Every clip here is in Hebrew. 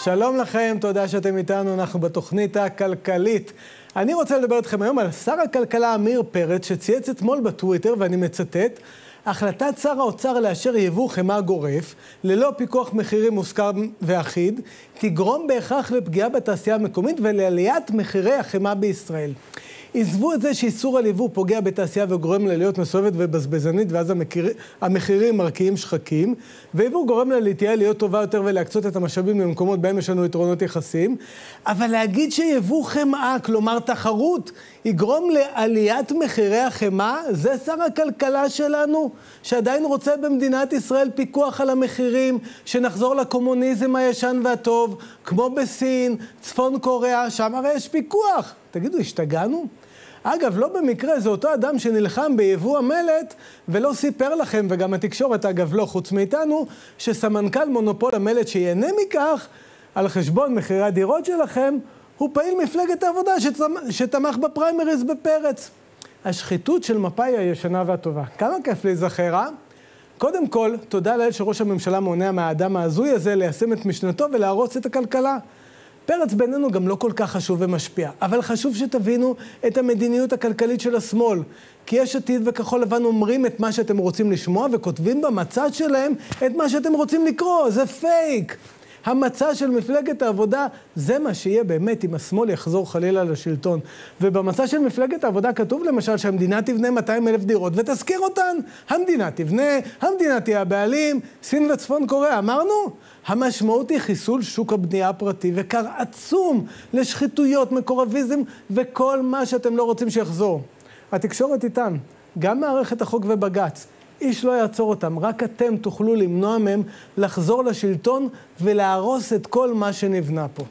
שלום לכם, תודה שאתם איתנו, אנחנו בתוכנית הכלכלית. אני רוצה לדבר איתכם היום על שר הכלכלה עמיר פרץ, שצייץ אתמול בטוויטר, ואני מצטט, החלטת שר האוצר לאשר יבוא חמאה גורף, ללא פיקוח מחירים מוסכם ואחיד, תגרום בהכרח לפגיעה בתעשייה המקומית ולעליית מחירי החמאה בישראל. עזבו את זה שאיסור על יבוא פוגע בתעשייה וגורם לה להיות מסואבת ובזבזנית, ואז המחירים מרקיעים שחקים, ויבוא גורם לה להתייעל להיות טובה יותר ולהקצות את המשאבים למקומות בהם יש לנו יתרונות יחסים, אבל להגיד שיבוא חמאה, כלומר תחרות, יגרום לעליית מחירי החמאה, זה שר הכלכלה שלנו, שעדיין רוצה במדינת ישראל פיקוח על המחירים, שנחזור לקומוניזם הישן והטוב, כמו בסין, צפון קוריאה, שם הרי יש פיקוח. תגידו, השתגענו? אגב, לא במקרה, זה אותו אדם שנלחם ביבוא המלט, ולא סיפר לכם, וגם התקשורת, אגב, לא חוץ מאיתנו, שסמנכ"ל מונופול המלט שיהנה מכך, על חשבון מחירי הדירות שלכם, הוא פעיל מפלגת העבודה שתמך בפריימריז בפרץ. השחיתות של מפא"י הישנה והטובה. כמה כיף להיזכר, אה? קודם כל, תודה לאל שראש הממשלה מונע מהאדם ההזוי הזה ליישם את משנתו ולהרוס את הכלכלה. פרץ בינינו גם לא כל כך חשוב ומשפיע, אבל חשוב שתבינו את המדיניות הכלכלית של השמאל, כי יש עתיד וכחול לבן אומרים את מה שאתם רוצים לשמוע וכותבים במצע שלהם את מה שאתם רוצים לקרוא, זה פייק. המצע של מפלגת העבודה זה מה שיהיה באמת אם השמאל יחזור חלילה לשלטון. ובמצע של מפלגת העבודה כתוב למשל שהמדינה תבנה 200,000 דירות ותזכיר אותן. המדינה תבנה, המדינה תהיה הבעלים, סין וצפון קוריאה. אמרנו? המשמעות היא חיסול שוק הבנייה הפרטי וקר עצום לשחיתויות, מקורביזם וכל מה שאתם לא רוצים שיחזור. התקשורת איתן, גם מערכת החוק ובג"ץ. איש לא יעצור אותם, רק אתם תוכלו למנוע מהם לחזור לשלטון ולהרוס את כל מה שנבנה פה.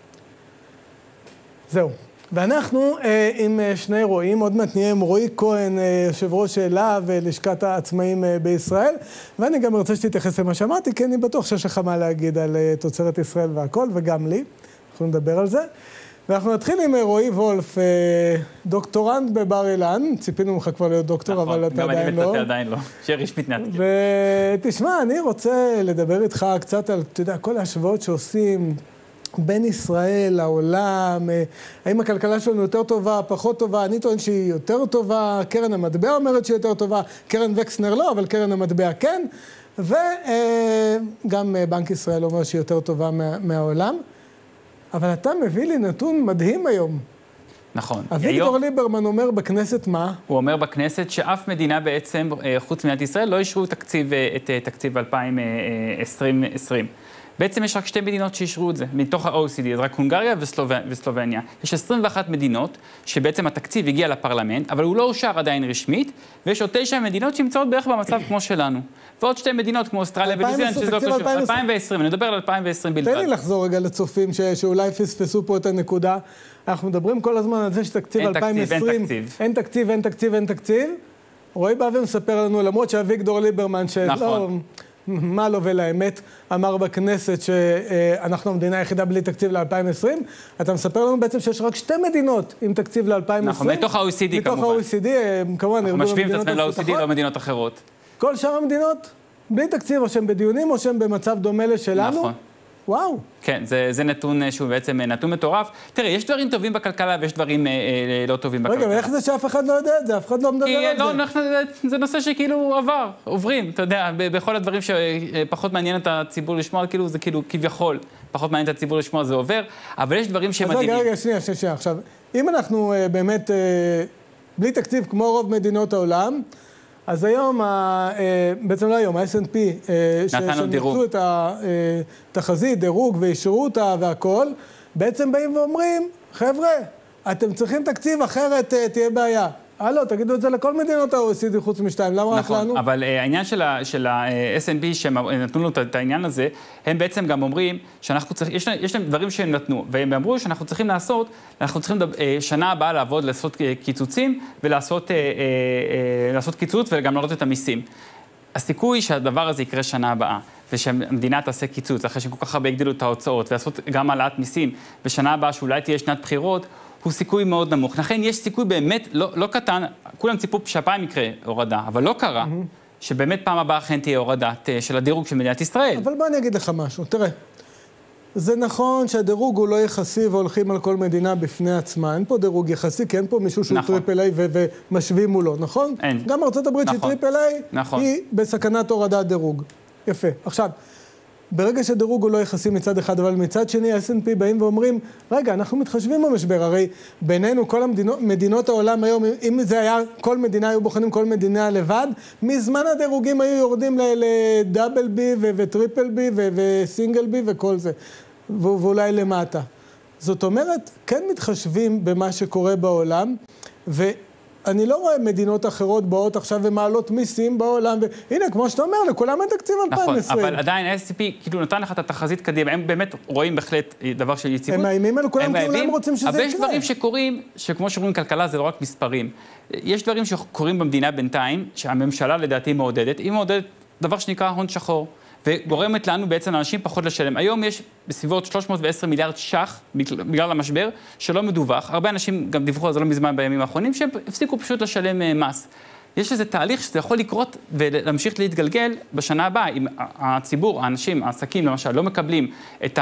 זהו. ואנחנו עם שני רואים, עוד מעט נהיה עם רועי כהן, יושב ראש להב ולשכת העצמאים בישראל, ואני גם רוצה שתתייחס למה שאמרתי, כי אני בטוח שיש לך מה להגיד על תוצרת ישראל והכל, וגם לי. אנחנו נדבר על זה. ואנחנו נתחיל עם רועי וולף, דוקטורנט בבר אילן, ציפינו ממך כבר להיות דוקטור, אבל אתה עדיין לא. גם אני עדיין לא, שרשמית נתחיל. ותשמע, אני רוצה לדבר איתך קצת על, אתה יודע, כל ההשוואות שעושים בין ישראל לעולם, האם הכלכלה שלנו יותר טובה, פחות טובה, אני טוען שהיא יותר טובה, קרן המטבע אומרת שהיא יותר טובה, קרן וקסנר לא, אבל קרן המטבע כן, וגם בנק ישראל אומר שהיא יותר טובה מהעולם. אבל אתה מביא לי נתון מדהים היום. נכון. אביגדור ליברמן אומר בכנסת מה? הוא אומר בכנסת שאף מדינה בעצם, חוץ ממדינת ישראל, לא אישרו את תקציב 2020. בעצם יש רק שתי מדינות שאישרו את זה, מתוך ה-OECD, אז רק הונגריה וסלובניה. יש 21 מדינות שבעצם התקציב הגיע לפרלמנט, אבל הוא לא אושר עדיין רשמית, ויש עוד 9 מדינות שנמצאות בערך במצב כמו שלנו. ועוד שתי מדינות כמו אוסטרליה וניו זילנד, שזה לא קשור. 2020, אני מדבר על 2020 בלבד. תן לי לחזור רגע לצופים שאולי פספסו פה את הנקודה. אנחנו מדברים כל הזמן על זה שתקציב 2020, אין תקציב, אין תקציב, אין תקציב. רועי בא ומספר לנו, למרות שאביגדור ליברמן שלא... מה לא ולאמת, אמר בכנסת שאנחנו המדינה היחידה בלי תקציב ל-2020, אתה מספר לנו בעצם שיש רק שתי מדינות עם תקציב ל-2020. נכון, מתוך ה-OECD כמובן. מתוך ה-OECD, כמובן, אנחנו משווים את עצמנו ל-OECD, לא מדינות אחרות. כל שאר המדינות, בלי תקציב, או שהם בדיונים, או שהם במצב דומה לשלנו. נכון. וואו. כן, זה נתון שהוא בעצם נתון מטורף. תראה, יש דברים טובים בכלכלה ויש דברים לא טובים בכלכלה. רגע, ואיך זה שאף אחד לא יודע את זה? אף אחד לא מדבר על זה. זה נושא שכאילו עוברים, אתה יודע, בכל הדברים שפחות מעניין את הציבור לשמוע, כאילו זה כאילו כביכול, פחות מעניין את הציבור לשמוע, זה עובר, אבל יש דברים שמדהימים. רגע, שנייה. עכשיו, אם אנחנו באמת בלי תקציב כמו רוב מדינות העולם, אז היום, בעצם לא היום, ה-S&P, שנקצו את התחזית, דירוג ואישרו אותה והכל, בעצם באים ואומרים, חבר'ה, אתם צריכים תקציב אחרת תהיה בעיה. הלו, תגידו את זה לכל מדינות ה-OECD חוץ משתיים, למה רק לנו? נכון, אבל העניין של ה-S&P שנתנו לו את העניין הזה, הם בעצם גם אומרים שאנחנו צריכים, יש להם דברים שהם נתנו, והם אמרו שאנחנו צריכים לעשות, אנחנו צריכים שנה הבאה לעבוד, לעשות קיצוצים, ולעשות קיצוץ וגם להעלות את המיסים. הסיכוי שהדבר הזה יקרה שנה הבאה, ושהמדינה תעשה קיצוץ, אחרי שכל כך הרבה הגדילו את ההוצאות, ולעשות גם העלאת מיסים, בשנה הבאה שאולי תהיה שנת בחירות, הוא סיכוי מאוד נמוך. לכן יש סיכוי באמת לא קטן, כולם ציפו שהפעם יקרה הורדה, אבל לא קרה, שבאמת פעם הבאה אכן תהיה הורדה של הדירוג של מדינת ישראל. אבל בוא אני אגיד לך משהו, תראה, זה נכון שהדירוג הוא לא יחסי והולכים על כל מדינה בפני עצמה. אין פה דירוג יחסי, כי אין פה מישהו שהוא טריפל איי ומשווים מולו, נכון? אין. גם ארצות הברית שהיא טריפל איי, היא בסכנת הורדת דירוג. יפה. עכשיו, ברגע שדירוג הוא לא יחסי מצד אחד, אבל מצד שני, S&P באים ואומרים, רגע, אנחנו מתחשבים במשבר, הרי בינינו כל מדינות העולם היום, אם זה היה, כל מדינה היו בוחנים כל מדינה לבד, מזמן הדירוגים היו יורדים לדאבל בי וטריפל בי וסינגל בי וכל זה, ואולי למטה. זאת אומרת, כן מתחשבים במה שקורה בעולם, אני לא רואה מדינות אחרות באות עכשיו ומעלות מיסים בעולם, והנה, כמו שאתה אומר, לכולם אין תקציב 2020. נכון, אבל עדיין S&P כאילו נתן לך את התחזית קדימה, הם באמת רואים בהחלט דבר של יציבות. הם מאיימים על כולם, כי אולי הם רוצים שזה יקרה. אבל יש דברים שקורים, שכמו שאומרים כלכלה זה לא רק מספרים. יש דברים שקורים במדינה בינתיים, שהממשלה לדעתי מעודדת, היא מעודדת דבר שנקרא הון שחור. וגורמת לנו בעצם לאנשים פחות לשלם. היום יש בסביבות 310 מיליארד ש"ח בגלל המשבר, שלא מדווח. הרבה אנשים גם דיווחו על זה לא מזמן בימים האחרונים, שהם הפסיקו פשוט לשלם מס. יש איזה תהליך שזה יכול לקרות ולהמשיך להתגלגל בשנה הבאה. אם הציבור, האנשים, העסקים למשל, לא מקבלים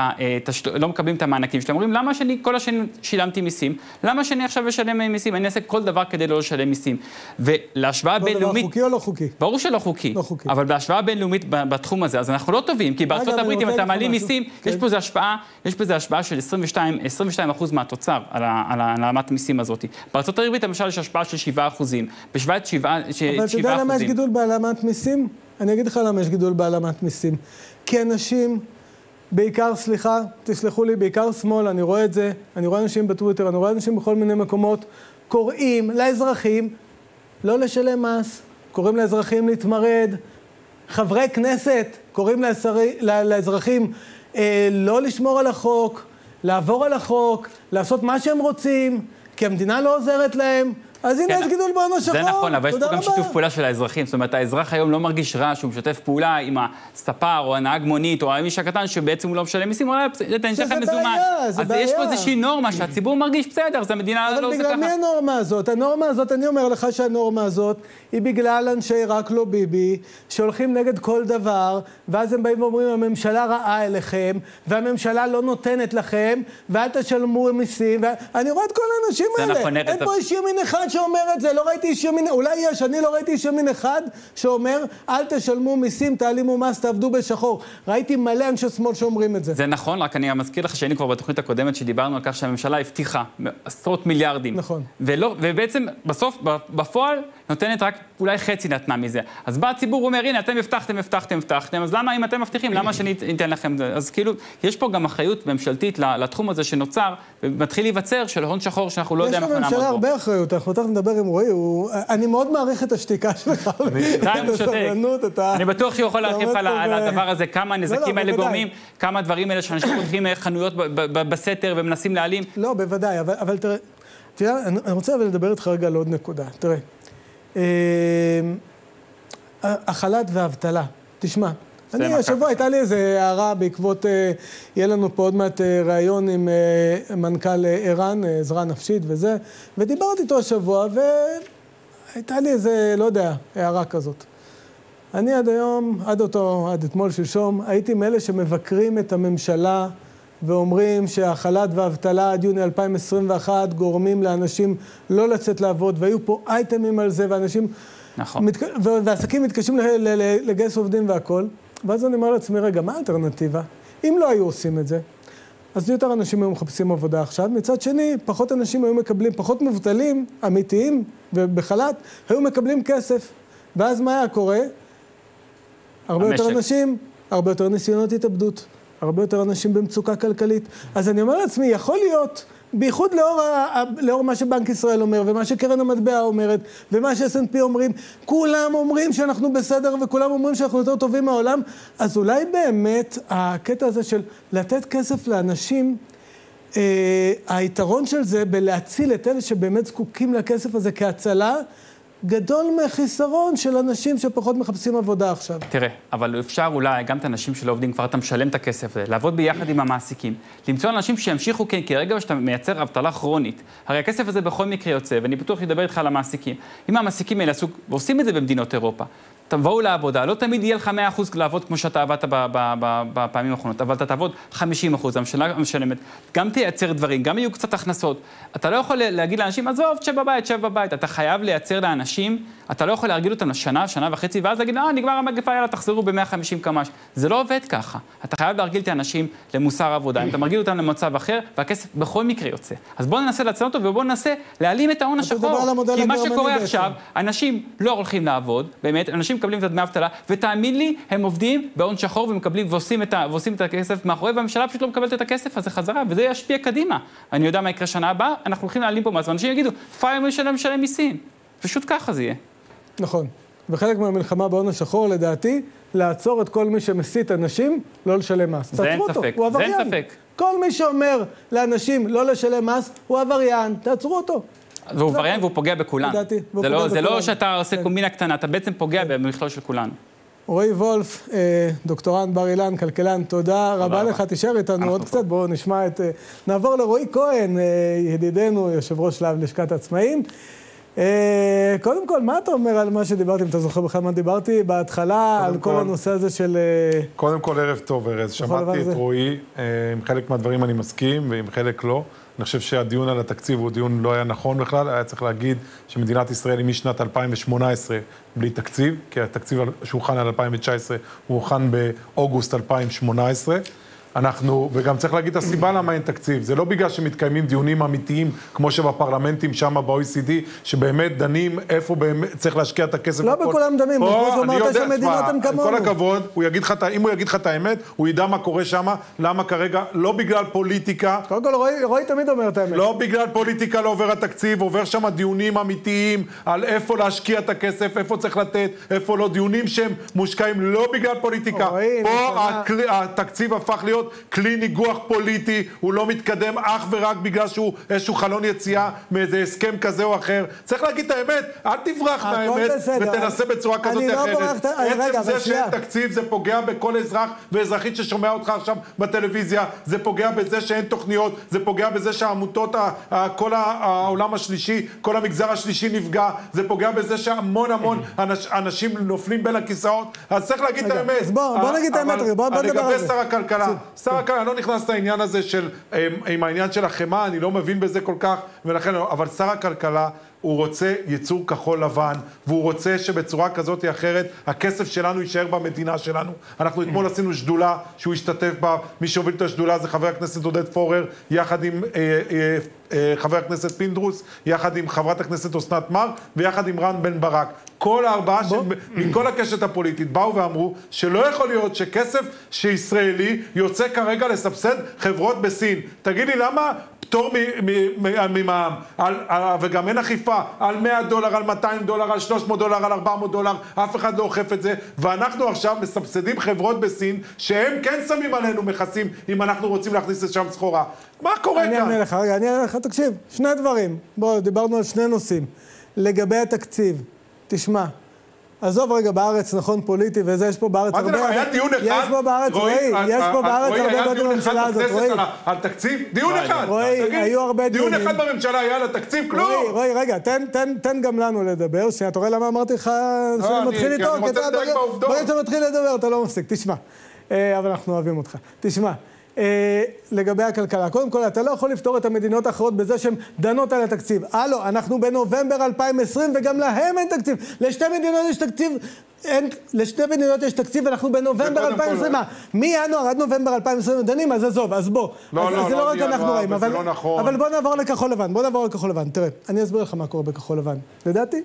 את המענקים שלהם, אומרים, למה שאני כל השנים שילמתי מיסים? למה שאני עכשיו אשלם מיסים? אני אעשה כל דבר כדי לא לשלם מיסים. ולהשוואה בינלאומית... חוקי או לא חוקי? ברור שלא חוקי. לא חוקי. אבל בהשוואה בינלאומית בתחום הזה, אז אנחנו לא טובים, כי בארצות הברית, אם אתה מעלים מיסים, יש פה איזו השפעה של 22% מהתוצר על העלמת מיסים הזאת. בארצות הברית, למשל, יש השפעה של 7%. בשוויץ 7%. אבל אתה יודע למה יש גידול בהעלמת מיסים? אני אגיד לך למה יש גידול בהעלמת מיסים. כי אנשים, בעיקר, סליחה, תסלחו לי, בעיקר שמאל, אני רואה את זה, אני רואה אנשים בטוויטר, אני רואה אנשים בכל מיני מקומות, קוראים לאזרחים לא לשלם מס, קוראים לאזרחים להתמרד, חברי כנסת קוראים לאזרחים לא לשמור על החוק, לעבור על החוק, לעשות מה שהם רוצים, כי המדינה לא עוזרת להם. אז הנה יש גידול בהון השחור. זה נכון, אבל יש פה גם שיתוף פעולה של האזרחים. זאת אומרת, האזרח היום לא מרגיש רע שהוא משתף פעולה עם הספר או הנהג מונית או האיש הקטן שבעצם הוא לא משלם מיסים, אולי אתה נשאר לך מזומן. אז יש פה איזושהי נורמה שהציבור מרגיש בסדר, אז המדינה לא עושה ככה. אבל בגלל מי הנורמה הזאת? הנורמה הזאת, אני אומר לך שהנורמה הזאת היא בגלל אנשי רק לא ביבי, שהולכים נגד כל דבר, ואז הם באים ואומרים, הממשלה רעה אליכם, והממשלה לא נותנת לכם, ואל תשלמו מיסים. אני רואה את כל האנשים האלה. אין פה איש ימין אחד שאומר את זה, לא ראיתי איש ימין, אולי יש, אני לא ראיתי איש ימין אחד שאומר, אל תשלמו מיסים, תעלימו מס, תעבדו בשחור. ראיתי מלא אנשי שמאל שאומרים את זה. זה נכון, רק אני מזכיר לך שהיינו כבר בתוכנית הקודמת שדיברנו על כך שהממשלה הבטיחה עשרות מיליארדים. נכון. ובעצם בסוף, בפועל, נותנת רק אולי חצי נתנה מזה. אז בא הציבור אומר, הנה, אתם הבטחתם, אז למה אם אתם מבטיחים, למה שאני אתן לכם? אז כאילו, יש פה גם אחריות ממשלתית לתחום הזה שנוצר, ומתחיל להיווצר של הון שחור שאנחנו לא יודעים איך נעמוד בו. יש לממשלה הרבה אחריות, אנחנו תכף נדבר עם רועי, אני מאוד מעריך את השתיקה שלך. אני בטוח שהוא יכול להרחיב על הדבר הזה, כמה הנזקים האלה גורמים, כמה הדברים האלה שאנשים פותחים חנויות בסתר ומנסים להעלים. לא, בוודאי, אבל תראה, אני רוצה לדבר איתך רגע על עוד נקודה. תראה, החל"ת והאבטלה, תשמע, השבוע הייתה לי איזו הערה בעקבות, יהיה לנו פה עוד מעט ראיון עם מנכ"ל ער"ן, עזרה נפשית וזה, ודיברתי איתו השבוע, והייתה לי איזה, לא יודע, הערה כזאת. אני עד אתמול שלשום, הייתי מאלה שמבקרים את הממשלה, ואומרים שהחל"ת והאבטלה עד יוני 2021 גורמים לאנשים לא לצאת לעבוד, והיו פה אייטמים על זה, ואנשים... נכון. ועסקים מתקשים לגייס עובדים והכל. ואז אני אומר לעצמי, רגע, מה האלטרנטיבה? אם לא היו עושים את זה, אז יותר אנשים היו מחפשים עבודה עכשיו. מצד שני, פחות אנשים היו מקבלים, פחות מובטלים, אמיתיים ובחל"ת, היו מקבלים כסף. ואז מה היה קורה? הרבה יותר אנשים, הרבה יותר ניסיונות התאבדות. הרבה יותר אנשים במצוקה כלכלית. אז אני אומר לעצמי, יכול להיות, בייחוד לאור מה שבנק ישראל אומר, ומה שקרן המטבע אומרת, ומה ש-S&P אומרים, כולם אומרים שאנחנו בסדר, וכולם אומרים שאנחנו יותר טובים מהעולם, אז אולי באמת הקטע הזה של לתת כסף לאנשים, היתרון של זה בלהציל את אלה שבאמת זקוקים לכסף הזה כהצלה, גדול מחיסרון של אנשים שפחות מחפשים עבודה עכשיו. תראה, אבל אפשר אולי גם את האנשים שלא עובדים, כבר אתה משלם את הכסף הזה, לעבוד ביחד עם המעסיקים, למצוא אנשים שימשיכו, כי רגע שאתה מייצר אבטלה כרונית, הרי הכסף הזה בכל מקרה יוצא, ואני בטוח לדבר איתך על המעסיקים. אם המעסיקים האלה עשו, ועושים את זה במדינות אירופה, תבואו לעבודה, לא תמיד יהיה לך 100% לעבוד כמו שאתה עבדת בפעמים האחרונות, אבל אתה תעבוד 50%, הממשלה משלמת, גם תייצר דברים, גם יהיו קצת הכנסות. אתה לא יכול להגיד לאנשים, עזוב, שב בבית. אתה חייב לייצר לאנשים, אתה לא יכול להרגיל אותם לשנה, שנה וחצי, ואז להגיד, נגמר המגפה, יאללה, תחזרו ב-150 קמ"ש. זה לא עובד ככה. אתה חייב להרגיל את האנשים למוסר עבודה. אם אתה מרגיל אותם למצב אחר, והכסף בכל מקרה יוצא. אז בואו ננסה לצאת אותו, ובואו ננסה להעלים את ההון השחור. כי מה שקורה עכשיו, אנשים לא הולכים לעבוד, באמת, אנשים מקבלים את דמי האבטלה, ותאמין לי, הם עובדים בהון שחור ומקבלים ועושים את הכסף מאחורי, והממשלה פשוט לא מקבלת את הכסף הזה חזרה, וזה ישפיע קדימה. אני יודע מה יקרה שנה הבאה, אנחנו הולכים להעלים פה מס, ואנשים יגידו, פייר משלם מיסים. פשוט ככה זה יהיה. נכון. וחלק מהמלחמה בהון השחור, לדעתי, לעצור את כל מי שמסית אנשים לא לשלם מס. זה אין ספק, זה אין ספק. כל מי שאומר לאנשים לא לשלם מס, הוא עבריין, תעצרו אותו. והוא עבריין והוא פוגע בכולן. זה לא שאתה עושה קומבינה קטנה, אתה בעצם פוגע במכלול של כולנו. רועי וולף, דוקטורנט בר אילן, כלכלן, תודה רבה לך, תישאר איתנו עוד קצת, בואו נשמע נעבור לרועי כהן, ידידנו, יושב ראש להב לשכת עצמאים. קודם כל, מה אתה אומר על מה שדיברתי, אם אתה זוכר בכלל מה דיברתי בהתחלה, על כל הנושא הזה של... קודם כל, ערב טוב, ארז. שמעתי את רועי, עם חלק מהדברים אני מסכים, ועם חלק לא. אני חושב שהדיון על התקציב הוא דיון לא היה נכון בכלל, היה צריך להגיד שמדינת ישראל היא משנת 2018 בלי תקציב, כי התקציב שהוכן על 2019 הוא הוכן באוגוסט 2018. וגם צריך להגיד את הסיבה למה אין תקציב. זה לא בגלל שמתקיימים דיונים אמיתיים, כמו שבפרלמנטים שם ב-OECD, שבאמת דנים איפה באמת צריך להשקיע את הכסף. לא בכולם דנים, כמו שאמרת שמדינות הן כמונו. כל הכבוד, אם הוא יגיד לך את האמת, הוא ידע מה קורה שם, למה כרגע, לא בגלל פוליטיקה. קודם כל, רועי תמיד אומר את האמת. לא בגלל פוליטיקה לא עובר התקציב, עובר שם דיונים אמיתיים על איפה להשקיע את הכסף, איפה צריך לתת, איפה לא, דיונים שהם מושקעים לא בגלל פוליטיקה. פה התקציב הפך להיות כלי ניגוח פוליטי, הוא לא מתקדם אך ורק בגלל שהוא איזשהו חלון יציאה מאיזה הסכם כזה או אחר. צריך להגיד את האמת, אל תברח מהאמת ותנסה בצורה כזאת אחרת. עצם זה שאין תקציב זה פוגע בכל אזרח ואזרחית ששומע אותך עכשיו בטלוויזיה, זה פוגע בזה שאין תוכניות, זה פוגע בזה שהעמותות, כל העולם השלישי, כל המגזר השלישי נפגע, זה פוגע בזה שהמון אנשים נופלים בין הכיסאות. אז צריך להגיד את האמת. בוא נגיד את האמת, בוא נדבר על זה. שר הכלכלה. שר הכלכלה, אני לא נכנס לעניין הזה עם העניין של החמה, אני לא מבין בזה כל כך, ולכן, אבל שר הכלכלה, הוא רוצה ייצור כחול לבן, והוא רוצה שבצורה כזאת או אחרת, הכסף שלנו יישאר במדינה שלנו. אנחנו אתמול עשינו שדולה שהוא השתתף בה, מי שהוביל את השדולה זה חבר הכנסת עודד פורר, יחד עם חבר הכנסת פינדרוס, יחד עם חברת הכנסת אסנת מארק, ויחד עם רן בן ברק. כל הארבעה מכל הקשת הפוליטית באו ואמרו שלא יכול להיות שכסף שישראלי יוצא כרגע לסבסד חברות בסין. תגיד לי למה פטור ממע"מ, וגם אין אכיפה על $100, על $200, על $300, על $400, אף אחד לא אוכף את זה, ואנחנו עכשיו מסבסדים חברות בסין שהם כן שמים עלינו מכסים אם אנחנו רוצים להכניס לשם סחורה. מה קורה כאן? אני אענה לך, תקשיב, שני דברים. בואו, דיברנו על שני נושאים. לגבי התקציב, תשמע, עזוב רגע בארץ, נכון, פוליטי, וזה יש פה בארץ הרבה... מה זה לך, היה דיון אחד? יש פה בארץ, רועי, יש פה בארץ הרבה מאוד בממשלה הזאת, רועי. על תקציב? דיון אחד. רועי, היו הרבה דיונים. דיון אחד בממשלה היה על התקציב, כלום. רועי, רגע, תן גם לנו לדבר, אתה רואה למה אמרתי לך שאני מתחיל איתו? אני רוצה לדייק בעובדות. ברגע שאתה מתחיל לדבר, אתה לא מפסיק, תשמע. אבל אנחנו אוהבים אותך. תשמע. לגבי הכלכלה. קודם כל, אתה לא יכול לפתור את המדינות האחרות בזה שהן דנות על התקציב. הלו, אנחנו בנובמבר 2020 וגם להם אין תקציב. לשתי מדינות יש תקציב, לשתי מדינות יש תקציב ואנחנו בנובמבר 2020. מינואר עד נובמבר 2020 דנים, אז עזוב, אז בוא. זה לא רק אנחנו רואים, אבל בוא נעבור לכחול לבן. תראה, אני אסביר לך מה קורה בכחול לבן. לדעתי,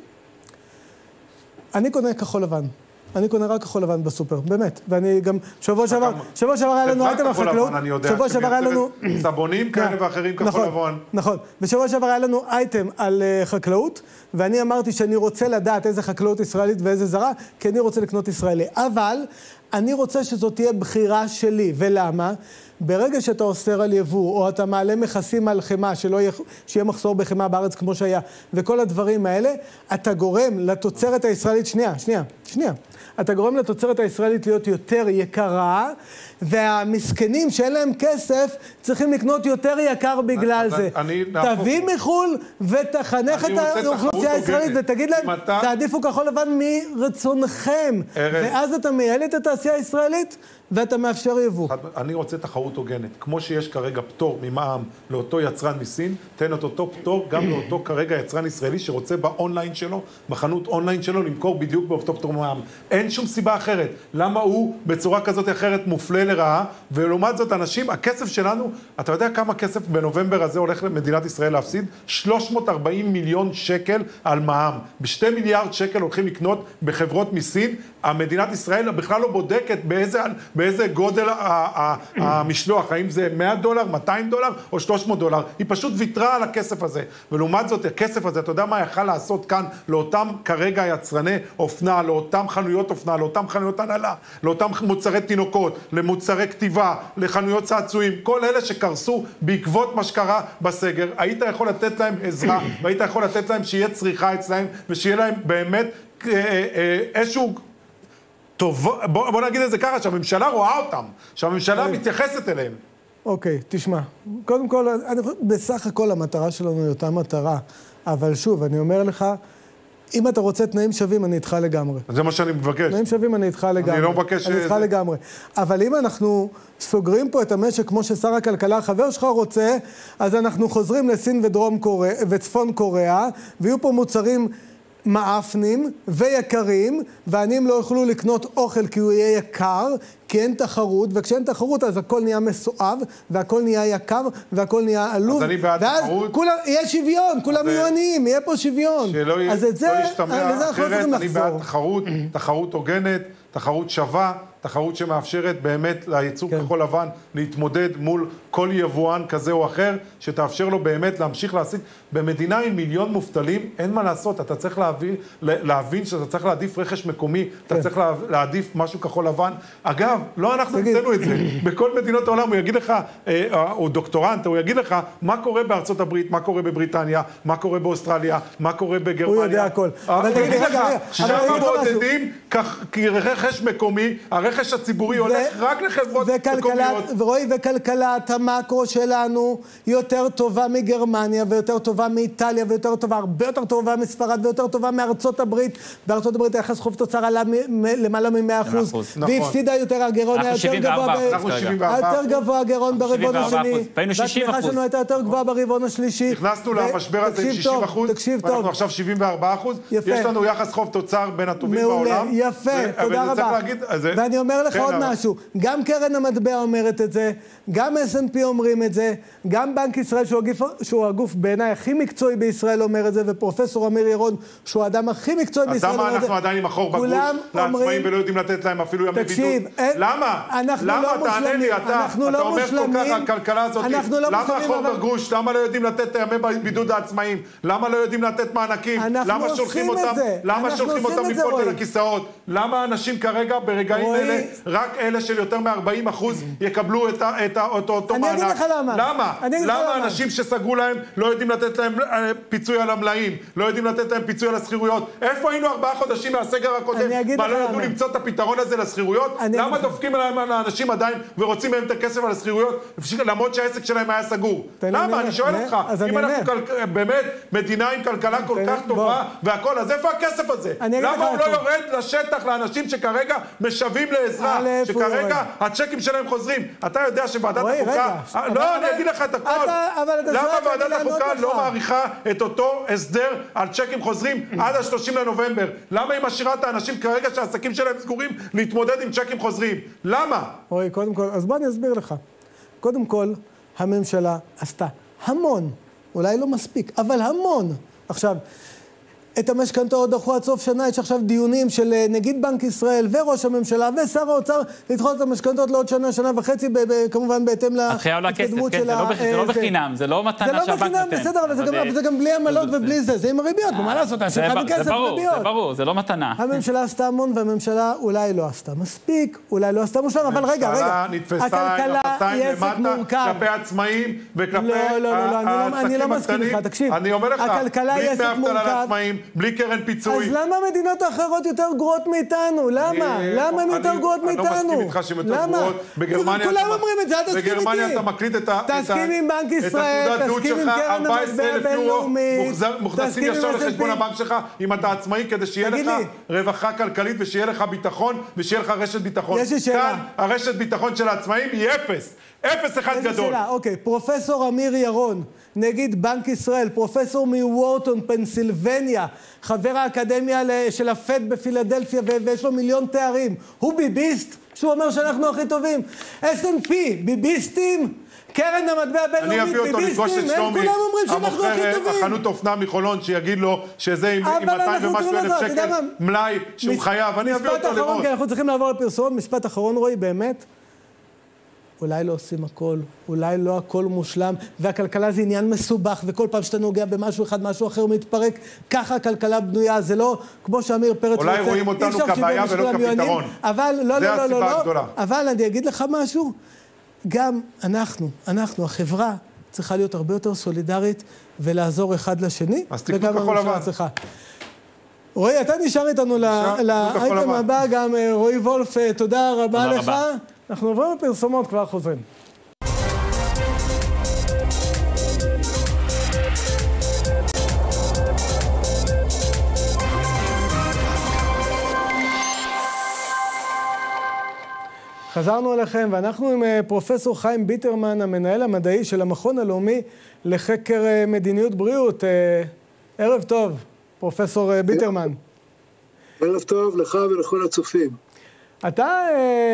אני קונה כחול לבן. אני קונה רק כחול לבן בסופר, באמת. ואני גם, שבוע שעבר היה לנו אייטם החקלאות. שבוע שעבר היה לנו... סבונים כאלה ואחרים כחול לבן. נכון. בשבוע שעבר היה לנו אייטם על חקלאות, ואני אמרתי שאני רוצה לדעת איזה חקלאות ישראלית ואיזה זרה, כי אני רוצה לקנות ישראלי. אבל אני רוצה שזאת תהיה בחירה שלי. ולמה? ברגע שאתה אוסר על יבוא, או אתה מעלה מכסים על חמה, שיהיה מחסור בחמה בארץ כמו שהיה, וכל הדברים האלה, אתה גורם לתוצרת הישראלית, שנייה. אתה גורם לתוצרת הישראלית להיות יותר יקרה, והמסכנים שאין להם כסף צריכים לקנות יותר יקר בגלל זה. תביא מחול ותחנך את האוכלוסייה הישראלית ותגיד להם, תעדיפו כחול לבן מרצונכם. ואז אתה מייעל את התעשייה הישראלית ואתה מאפשר יבוא. אני רוצה תחרות הוגנת. כמו שיש כרגע פטור ממע"מ לאותו יצרן מסין, תן את אותו פטור גם לאותו כרגע יצרן ישראלי שרוצה באונליין שלו, בחנות אונליין שלו, למכור בדיוק באותו פטור ממע"מ. אין שום סיבה אחרת. למה הוא בצורה כזאת אחרת מופלה לרעה? ולעומת זאת אנשים, הכסף שלנו, אתה יודע כמה כסף בנובמבר הזה הולך למדינת ישראל להפסיד? 340 מיליון שקל על מע"מ. ב2 מיליארד שקל הולכים לקנות בחברות מסין. המדינת ישראל בכלל לא בודקת באיזה גודל המשלוח, האם זה $100, $200 או $300. היא פשוט ויתרה על הכסף הזה. ולעומת זאת, הכסף הזה, אתה יודע מה יכל לעשות כאן לאותם כרגע יצרני אופנה, לאותם חנויות אופנה, לאותם חנויות הנהלה, לאותם מוצרי תינוקות, למוצרי כתיבה, לחנויות צעצועים, כל אלה שקרסו בעקבות מה שקרה בסגר. היית יכול לתת להם עזרה, והיית יכול לתת להם שיהיה צריכה אצלהם, ושיהיה להם באמת איזשהו טוב, בוא נגיד את זה ככה, שהממשלה רואה אותם, שהממשלה מתייחסת אליהם. אוקיי, תשמע. קודם כל, בסך הכל המטרה שלנו היא אותה מטרה, אבל שוב, אני אומר לך, אם אתה רוצה תנאים שווים, אני איתך לגמרי. זה מה שאני מבקש. תנאים שווים, אני איתך לגמרי. אני לא מבקש... אני איתך לגמרי. אבל אם אנחנו סוגרים פה את המשק, כמו ששר הכלכלה, החבר שלך רוצה, אז אנחנו חוזרים לסין וצפון קוריאה, ויהיו פה מוצרים מאפנים ויקרים, ועניים לא יוכלו לקנות אוכל כי הוא יהיה יקר, כי אין תחרות, וכשאין תחרות אז הכל נהיה מסואב, והכל נהיה יקר, והכל נהיה עלוב. אז אני בעד תחרות. יהיה שוויון, כולם יהיו עניים, יהיה פה שוויון. שלא ישתמע אחרת, אני בעד תחרות, תחרות הוגנת, תחרות שווה, תחרות שמאפשרת באמת לייצור כחול לבן להתמודד מול כל יבואן כזה או אחר, שתאפשר לו באמת להמשיך להשיג. במדינה עם מיליון מובטלים, אין מה לעשות, אתה צריך להבין שאתה צריך להעדיף רכש מקומי, אתה צריך להעדיף משהו כחול לבן. אגב, לא אנחנו המצאנו את זה. בכל מדינות העולם הוא יגיד לך, הוא דוקטורנט, הוא יגיד לך מה קורה בארצות הברית, מה קורה בבריטניה, מה קורה באוסטרליה, מה קורה בגרמניה. הוא יודע הכל. הוא יגיד לך, שם מעודדים כרכש מקומי, הרכש הציבורי הולך רק לחברות מקומיות. ורואי, וכלכלת המקרו שלנו יותר טובה מגרמניה, ויותר טובה מאיטליה, ויותר טובה, הרבה יותר טובה מספרד, ויותר טובה מארצות הברית. בארצות הברית היחס חוב תוצר עלה למעלה מ-100%. והפסידה יותר, הגירעון היה יותר גבוה. יותר גבוה הגירעון ברבעון השני. והצמיחה שלנו הייתה יותר גבוהה ברבעון השלישי. נכנסנו למשבר הזה עם 60%, ואנחנו עכשיו 74%. יש לנו יחס חוב תוצר בין הטובים בעולם. יפה, תודה רבה. ואני אומר לך עוד משהו, גם קרן המטבע אומרת את זה, גם S&P אומרים את זה, גם בנק ישראל שהוא הגוף בעיניי הכי מקצועי בישראל אומר את זה, ופרופסור אמיר ירון שהוא האדם הכי מקצועי בישראל אומר את זה. אז למה אנחנו עדיין עם החור בגרוש לעצמאים ולא יודעים לתת להם אפילו ימי בידוד? למה? למה? תענה לי, אתה אומר כל כך על הכלכלה הזאת, למה החור בגרוש? למה לא יודעים לתת ימי בידוד לעצמאים? למה לא יודעים לתת מענקים? למה שולחים אותם ליפול בין הכיסאות? למה אנשים כרגע ברגעים אלה, רק אלה של יותר מ-40% יקבלו את אותו מענק? אני אגיד לך למה. למה? למה אנשים שסגרו להם לא יודעים לתת להם פיצוי על המלאים, לא יודעים לתת להם פיצוי על הסחירויות? איפה היינו 4 חודשים מהסגר הקודם? מה, לא ידעו למצוא את הפתרון הזה לסחירויות? למה דופקים להם האנשים עדיין ורוצים מהם את הכסף על הסחירויות, למרות שהעסק שלהם היה סגור? למה? אני שואל אותך, אם אנחנו באמת מדינה עם כלכלה כל כך טובה והכל, אז איפה הכסף הזה? למה הוא לא יורד לשטח לאנשים שכרגע משווים לעזרה, שכרגע הצ'קים שלהם חוזרים? אתה יודע שוועדת החוקה... לא, אני אגיד לך את הכל. למה ועדת החוקה לא מעריכה את אותו הסדר על צ'קים חוזרים עד ה-30 לנובמבר? למה היא משאירה את האנשים כרגע שהעסקים שלהם סגורים להתמודד עם צ'קים חוזרים? למה? רועי, קודם כל, אז בוא אני אסביר לך. קודם כל, הממשלה עשתה המון, אולי לא מספיק, אבל המון. עכשיו, את המשכנתאות דחו עד סוף שנה, יש עכשיו דיונים של נגיד בנק ישראל וראש הממשלה ושר האוצר לדחות את המשכנתאות לעוד שנה, שנה וחצי, כמובן בהתאם להתקדמות של ה... זה לא בחינם, זה לא מתנה שהבנק נותן. בסדר, אבל זה גם בלי עמלות ובלי זה עם הריביות, מה לעשות? זה ברור, זה לא מתנה. הממשלה עשתה המון והממשלה אולי לא עשתה מספיק, אולי לא עשתה מושלם, אבל רגע, הכלכלה היא עסק מורכב. כלפי עצמאים וכלפי אני לא מסכים איתך, תקשיב. אני אומר לך, בלי דמי אבטלה לעצמאים, בלי קרן פיצוי. אז למה המדינות האחרות יותר גרועות מאיתנו? למה? למה הן יותר גרועות מאיתנו? אני לא מסכים איתך שהן יותר גרועות. כולם אומרים את זה, אל תסכים איתי. בגרמניה אתה מקליט את תסכים עם בנק ישראל, תסכים עם קרן המטבע הבינלאומית. מוכנסים ישר לחשבון הבנק שלך אם אתה עצמאי, כדי שיהיה לך רווחה כלכלית ושיהיה לך ביטחון ושיהיה לך רשת ביטחון. יש לי שאלה. כאן הרשת ביטחון של העצמאים היא אפס. אפס אחד גדול. אוקיי, פרופסור אמיר ירון, נגיד בנק ישראל, פרופסור מוורטון, פנסילבניה, חבר האקדמיה של הפד בפילדלפיה, ויש לו 1,000,000 תארים. הוא ביביסט? שהוא אומר שאנחנו הכי טובים. S&P, ביביסטים? קרן המטבע הבינלאומית, ביביסטים? הם כולם אומרים שאנחנו הכי טובים. החנות אופנה מחולון שיגיד לו שזה עם 200 ומשהו אלף שקל מלאי שהוא חייב, אני אביא אותו לראות. כי אנחנו צריכים לעבור לפרסום. משפט אחרון, רועי, באמת. אולי לא עושים הכל, אולי לא הכל מושלם, והכלכלה זה עניין מסובך, וכל פעם שאתה נוגע במשהו אחד, משהו אחר מתפרק, ככה הכלכלה בנויה, זה לא כמו שאמיר פרץ אולי רואים אותנו כבעיה ולא כפתרון. אבל לא, אבל אני אגיד לך משהו, גם אנחנו, החברה, צריכה להיות הרבה יותר סולידרית, ולעזור אחד לשני, וגם הממשלה צריכה. רועי, אתה נשאר איתנו לאייטם הבא, גם רועי וולף, תודה רבה לך. אנחנו עוברים לפרסומות, כבר חוזרים. חזרנו אליכם, ואנחנו עם פרופסור חיים ביטרמן, המנהל המדעי של המכון הלאומי לחקר מדיניות בריאות. ערב טוב, פרופסור ביטרמן. ערב טוב לך ולכל הצופים. אתה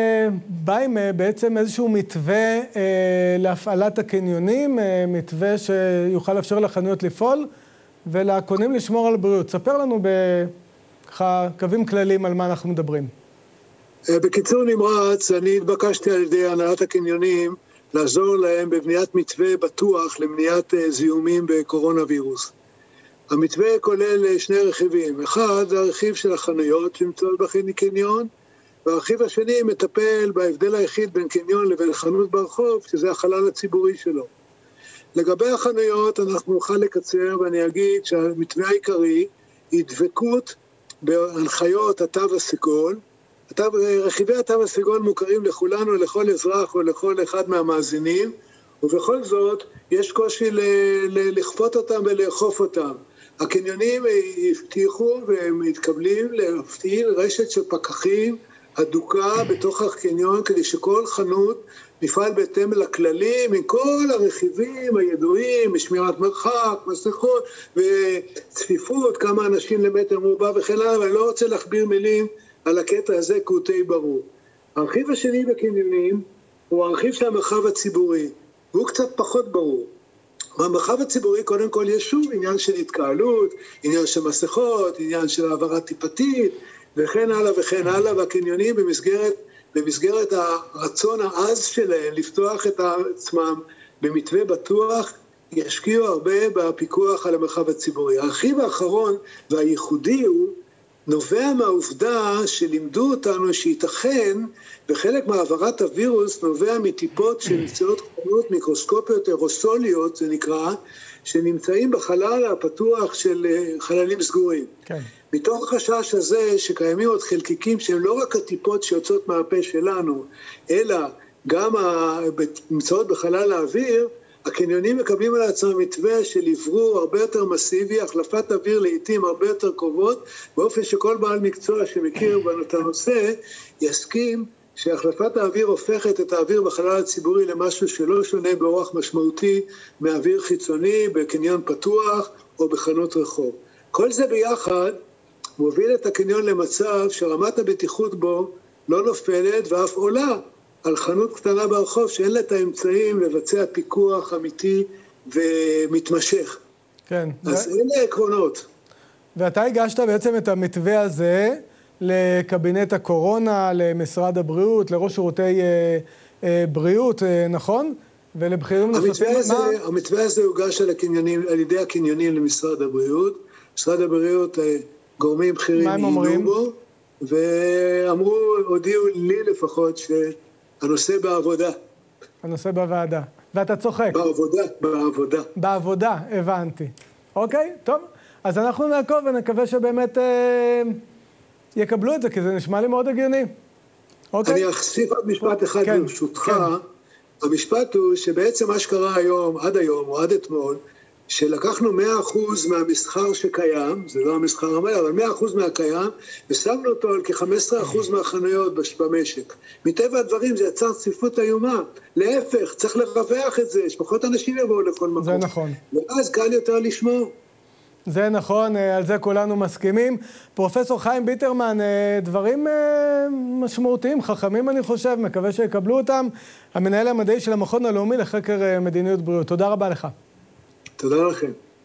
בא עם בעצם איזשהו מתווה להפעלת הקניונים, מתווה שיוכל לאפשר לחנויות לפעול ולקונים לשמור על בריאות. ספר לנו בככה קווים כלליים על מה אנחנו מדברים. בקיצור נמרץ, אני התבקשתי על ידי הנהלת הקניונים לעזור להם בבניית מתווה בטוח למניעת זיהומים בקורונה וירוס. המתווה כולל שני רכיבים. אחד זה הרכיב של החנויות שנמצאות בקניון, והרכיב השני מטפל בהבדל היחיד בין קניון לבין חנות ברחוב, שזה החלל הציבורי שלו. לגבי החנויות אנחנו נוכל לקצר, ואני אגיד שהמתווה העיקרי היא דבקות בהנחיות התו הסגול. רכיבי התו הסגול מוכרים לכולנו, לכל אזרח או לכל אחד מהמאזינים, ובכל זאת יש קושי לכפות אותם ולאכוף אותם. הקניונים הבטיחו והם מתקבלים להפעיל רשת של פקחים הדוקה בתוך הקניון, כדי שכל חנות נפעל בהתאם לכללים, עם כל הרכיבים הידועים, משמירת מרחק, מסכות וצפיפות, כמה אנשים למטר מרובע וכן הלאה, ואני לא רוצה להכביר מילים על הקטע הזה, כי הוא די ברור. הרכיב השני בקניונים הוא הרכיב של המרחב הציבורי, והוא קצת פחות ברור. במרחב הציבורי קודם כל יש שוב עניין של התקהלות, עניין של מסכות, עניין של העברה טיפתית, וכן הלאה וכן הלאה, והקניונים במסגרת הרצון העז שלהם לפתוח את עצמם במתווה בטוח, ישקיעו הרבה בפיקוח על המרחב הציבורי. הרכיב האחרון והייחודי הוא נובע מהעובדה שלימדו אותנו שייתכן, וחלק מהעברת הווירוס נובע מטיפות שנמצאות קטנות מיקרוסקופיות אירוסוליות, זה נקרא, שנמצאים בחלל הפתוח של חללים סגורים. כן. מתוך החשש הזה שקיימים עוד חלקיקים שהם לא רק הטיפות שיוצאות מהפה שלנו, אלא גם נמצאות בחלל האוויר, הקניונים מקבלים על עצמם מתווה של עברור הרבה יותר מסיבי, החלפת אוויר לעתים הרבה יותר קרובות, באופן שכל בעל מקצוע שמכיר את הנושא יסכים שהחלפת האוויר הופכת את האוויר בחלל הציבורי למשהו שלא שונה באורח משמעותי מאוויר חיצוני בקניון פתוח או בחנות רחוב. כל זה ביחד מוביל את הקניון למצב שרמת הבטיחות בו לא נופלת ואף עולה על חנות קטנה ברחוב שאין לה את האמצעים לבצע פיקוח אמיתי ומתמשך. כן. אז אלה העקרונות. ואתה הגשת בעצם את המתווה הזה לקבינט הקורונה, למשרד הבריאות, לראש שירותי בריאות, נכון? ולבחירים נוספים. המתווה הזה הוגש על ידי הקניונים למשרד הבריאות. משרד הבריאות, גורמים בכירים עיינו בו, ואמרו, הודיעו לי לפחות שהנושא בעבודה. הנושא בוועדה. ואתה צוחק. בעבודה. בעבודה, הבנתי. אוקיי, טוב. אז אנחנו נעקוב ונקווה שבאמת יקבלו את זה, כי זה נשמע לי מאוד הגיוני. אוקיי? אני אחשיף עוד משפט אחד ברשותך. המשפט הוא שבעצם מה שקרה היום, עד היום או עד אתמול, שלקחנו 100% מהמסחר שקיים, זה לא המסחר המלא, אבל 100% מהקיים, ושמנו אותו על כ-15% מהחנויות במשק. מטבע הדברים זה יצר צפיפות איומה. להפך, צריך לרווח את זה, שפחות אנשים יבואו לכל מקום. זה נכון. ואז קל יותר לשמור. זה נכון, על זה כולנו מסכימים. פרופסור חיים ביטרמן, דברים משמעותיים, חכמים אני חושב, מקווה שיקבלו אותם. המנהל המדעי של המכון הלאומי לחקר מדיניות בריאות. תודה רבה לך. תודה לכם.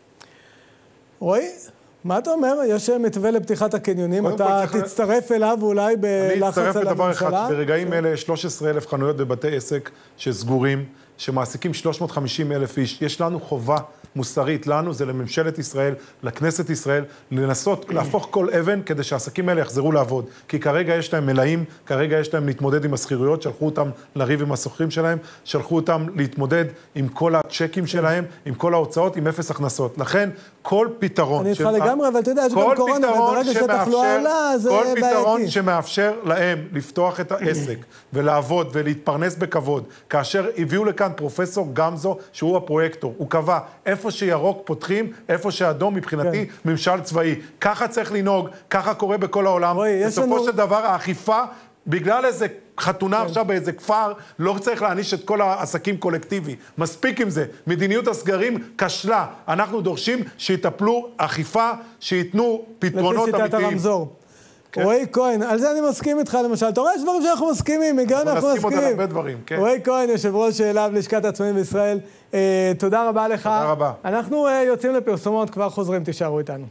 רועי, מה אתה אומר? יש מתווה לפתיחת הקניונים, אתה תצטרף אליו אולי בלחץ על הממשלה? אני אצטרף לדבר אחד, ברגעים אלה 13,000 חנויות בבתי עסק שסגורים, שמעסיקים 350,000 איש. יש לנו חובה מוסרית, לנו זה לממשלת ישראל, לכנסת ישראל, לנסות להפוך כל אבן כדי שהעסקים האלה יחזרו לעבוד. כי כרגע יש להם מלאים, כרגע יש להם להתמודד עם הסחירויות, שלחו אותם לריב עם הסוחרים שלהם, שלחו אותם להתמודד עם כל הצ'קים שלהם, עם כל ההוצאות, עם אפס הכנסות. לכן, כל פתרון... אני איתך לגמרי, אבל אתה יודע, יש גם קורונה, וברגע שהתחלואה עלה, זה בעייתי. כל פתרון שמאפשר להם לפתוח את העסק ולעבוד ולהתפרנס בכבוד, כאשר הביאו לכאן פרופסור גמזו, שהוא הפרויקטור, הוא קבע איפה שירוק פותחים, איפה שאדום מבחינתי ממשל צבאי. ככה צריך לנהוג, ככה קורה בכל העולם. בסופו של דבר האכיפה, בגלל איזה חתונה עכשיו באיזה כפר, לא צריך להעניש את כל העסקים קולקטיבי. מספיק עם זה. מדיניות הסגרים כשלה. אנחנו דורשים שיטפלו אכיפה, שיתנו פתרונות אמיתיים. לפי שיטת הרמזור. רועי כהן, על זה אני מסכים איתך למשל. אתה רואה, יש דברים שאנחנו מסכימים, הגענו, אנחנו מסכימים. נסכים עוד על הרבה דברים, כן. רועי כהן, יושב ראש להב לשכת העצמאים בישראל. תודה רבה לך. תודה רבה. אנחנו יוצאים לפרסומות, כבר חוזרים, תישארו איתנו.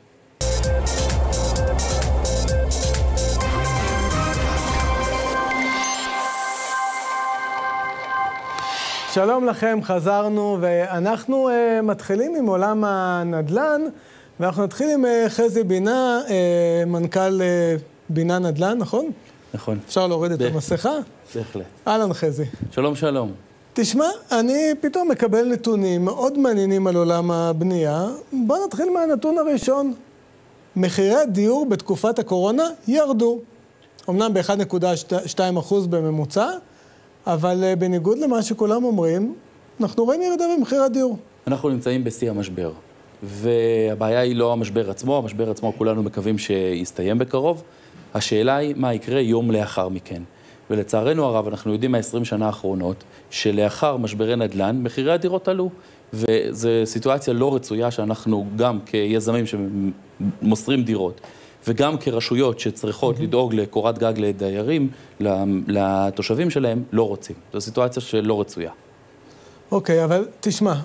שלום לכם, חזרנו, ואנחנו מתחילים עם עולם הנדל"ן, ואנחנו נתחיל עם חזי בינה, מנכ"ל בינה נדל"ן, נכון? נכון. אפשר להוריד את המסכה? בהחלט. אהלן חזי. שלום, שלום. תשמע, אני פתאום מקבל נתונים מאוד מעניינים על עולם הבנייה. בוא נתחיל מהנתון הראשון. מחירי הדיור בתקופת הקורונה ירדו. אמנם ב-1.2% בממוצע, אבל בניגוד למה שכולם אומרים, אנחנו רואים ירידה במחירי הדיור. אנחנו נמצאים בשיא המשבר. והבעיה היא לא המשבר עצמו, המשבר עצמו כולנו מקווים שיסתיים בקרוב. השאלה היא מה יקרה יום לאחר מכן. ולצערנו הרב, אנחנו יודעים מה-20 שנה האחרונות, שלאחר משברי נדל"ן, מחירי הדירות עלו. וזו סיטואציה לא רצויה שאנחנו גם כיזמים שמוסרים דירות, וגם כרשויות שצריכות לדאוג לקורת גג לדיירים, לתושבים שלהם, לא רוצים. זו סיטואציה שלא רצויה. אוקיי, אבל תשמע,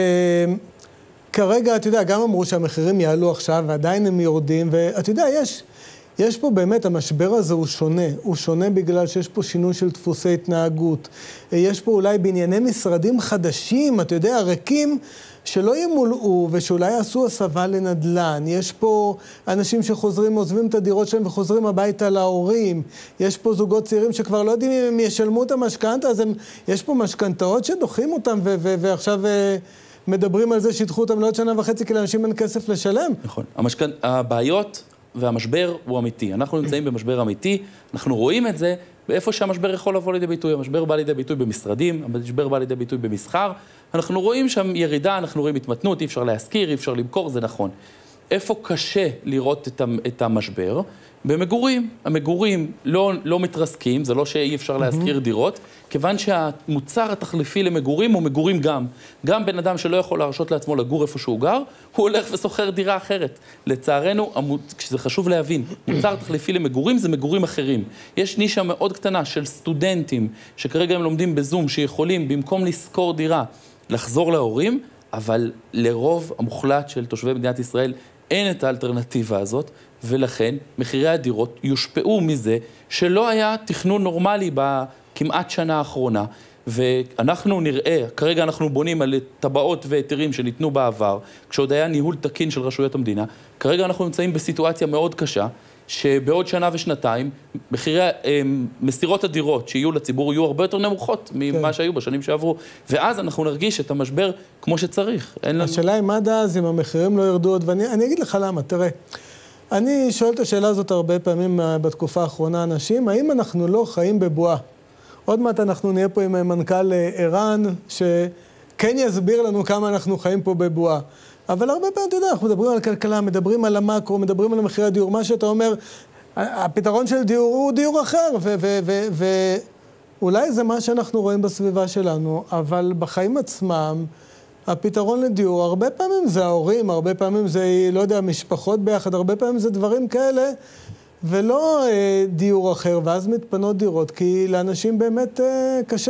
כרגע, אתה יודע, גם אמרו שהמחירים יעלו עכשיו, ועדיין הם יורדים, ואתה יודע, יש פה באמת, המשבר הזה הוא שונה. הוא שונה בגלל שיש פה שינוי של דפוסי התנהגות. יש פה אולי בענייני משרדים חדשים, אתה יודע, ריקים, שלא ימולאו ושאולי יעשו הסבה לנדל"ן. יש פה אנשים שחוזרים, עוזבים את הדירות שלהם וחוזרים הביתה להורים. יש פה זוגות צעירים שכבר לא יודעים אם הם ישלמו את המשכנתה, אז יש פה משכנתאות שדוחים אותם ועכשיו מדברים על זה שידחו אותם לעוד שנה וחצי כי לאנשים אין כסף לשלם. נכון. הבעיות והמשבר הוא אמיתי. אנחנו נמצאים במשבר אמיתי, אנחנו רואים את זה באיפה שהמשבר יכול לבוא לידי ביטוי. המשבר בא לידי ביטוי במשרדים, המשבר בא לידי ביטוי במסחר. אנחנו רואים שם ירידה, אנחנו רואים התמתנות, אי אפשר להשכיר, אי אפשר למכור, זה נכון. איפה קשה לראות את המשבר? במגורים. המגורים לא מתרסקים, זה לא שאי אפשר להשכיר דירות, כיוון שהמוצר התחליפי למגורים הוא מגורים גם. גם בן אדם שלא יכול להרשות לעצמו לגור איפה שהוא גר, הוא הולך וסוחר דירה אחרת. לצערנו, כשזה חשוב להבין, מוצר תחליפי למגורים זה מגורים אחרים. יש נישה מאוד קטנה של סטודנטים, שכרגע הם לומדים בזום, שיכולים במקום לשכור דירה, לחזור להורים, אבל לרוב המוחלט של תושבי מדינת ישראל אין את האלטרנטיבה הזאת, ולכן מחירי הדירות יושפעו מזה שלא היה תכנון נורמלי בכמעט שנה האחרונה, ואנחנו נראה, כרגע אנחנו בונים על טבעות והיתרים שניתנו בעבר, כשעוד היה ניהול תקין של רשויות המדינה, כרגע אנחנו נמצאים בסיטואציה מאוד קשה, שבעוד שנה ושנתיים, מחירי מסירות הדירות שיהיו לציבור יהיו הרבה יותר נמוכות ממה שהיו בשנים שעברו, ואז אנחנו נרגיש את המשבר כמו שצריך. השאלה היא עד אז, אם המחירים לא ירדו עוד, ואני אגיד לך למה, תראה, אני שואל את השאלה הזאת הרבה פעמים בתקופה האחרונה אנשים, האם אנחנו לא חיים בבועה? עוד מעט אנחנו נהיה פה עם מנכ"ל ערן, שכן יסביר לנו כמה אנחנו חיים פה בבועה. אבל הרבה פעמים, אתה יודע, אנחנו מדברים על כלכלה, מדברים על המקרו, מדברים על מחירי הדיור. מה שאתה אומר, הפתרון של דיור הוא דיור אחר, ואולי זה מה שאנחנו רואים בסביבה שלנו, אבל בחיים עצמם, הפתרון לדיור, הרבה פעמים זה ההורים, הרבה פעמים זה, לא יודע, משפחות ביחד, הרבה פעמים זה דברים כאלה, ולא דיור אחר, ואז מתפנות דירות, כי לאנשים באמת קשה.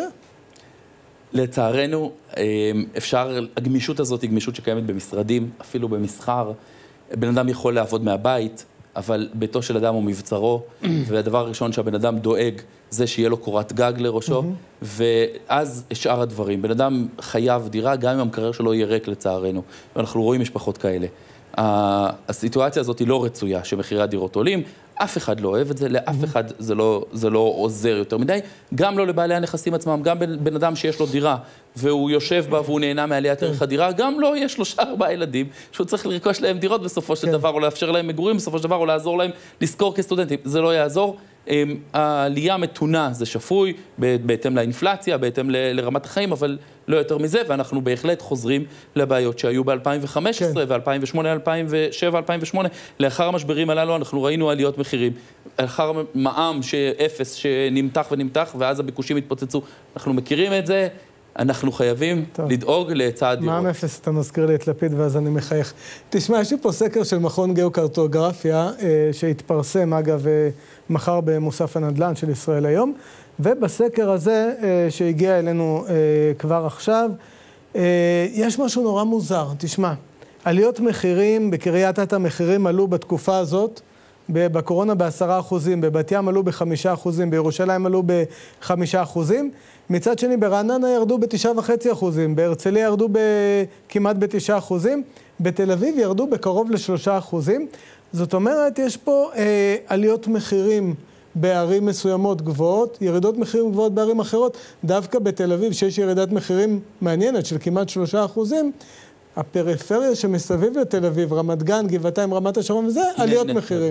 לצערנו, הגמישות הזאת היא גמישות שקיימת במשרדים, אפילו במסחר. בן אדם יכול לעבוד מהבית, אבל ביתו של אדם הוא מבצרו, והדבר הראשון שהבן אדם דואג זה שיהיה לו קורת גג לראשו, ואז שאר הדברים. בן אדם חייב דירה, גם אם המקרר שלו יהיה ריק לצערנו, ואנחנו רואים משפחות כאלה. הסיטואציה הזאת היא לא רצויה, שמחירי הדירות עולים, אף אחד לא אוהב את זה, לאף אחד זה לא עוזר יותר מדי, גם לא לבעלי הנכסים עצמם, גם בן אדם שיש לו דירה, והוא יושב בה והוא נהנה מעליית ערך הדירה, גם לא יש 3-4 ילדים, שהוא צריך לרכוש להם דירות בסופו של דבר, או לאפשר להם מגורים בסופו של דבר, או לעזור להם לשכור כסטודנטים, זה לא יעזור. העלייה מתונה זה שפוי, בהתאם לאינפלציה, בהתאם לרמת החיים, אבל לא יותר מזה, ואנחנו בהחלט חוזרים לבעיות שהיו ב-2015 ו-2008, 2007, 2008. לאחר המשברים הללו אנחנו ראינו עליות מחירים. לאחר מע"מ אפס שנמתח ונמתח, ואז הביקושים התפוצצו. אנחנו מכירים את זה, אנחנו חייבים לדאוג להיצע הדירות. מע"מ אפס, אתה מזכיר לי את לפיד, ואז אני מחייך. תשמע, יש לי פה סקר של מכון גיאוקרטוגרפיה, שהתפרסם, אגב, מחר במוסף הנדל"ן של ישראל היום, ובסקר הזה, שהגיע אלינו כבר עכשיו, יש משהו נורא מוזר. תשמע, עליות מחירים, בקריית אתא המחירים עלו בתקופה הזאת, בקורונה ב10%, בבת ים עלו ב5%, בירושלים עלו ב5%, מצד שני ברעננה ירדו ב9.5%, בהרצליה ירדו כמעט ב9%, בתל אביב ירדו בקרוב ל3%. זאת אומרת, יש פה עליות מחירים בערים מסוימות גבוהות, ירידות מחירים גבוהות בערים אחרות, דווקא בתל אביב שיש ירידת מחירים מעניינת של כמעט 3%, הפריפריה שמסביב לתל אביב, רמת גן, גבעתיים, רמת השרון, וזה עליות מחירים.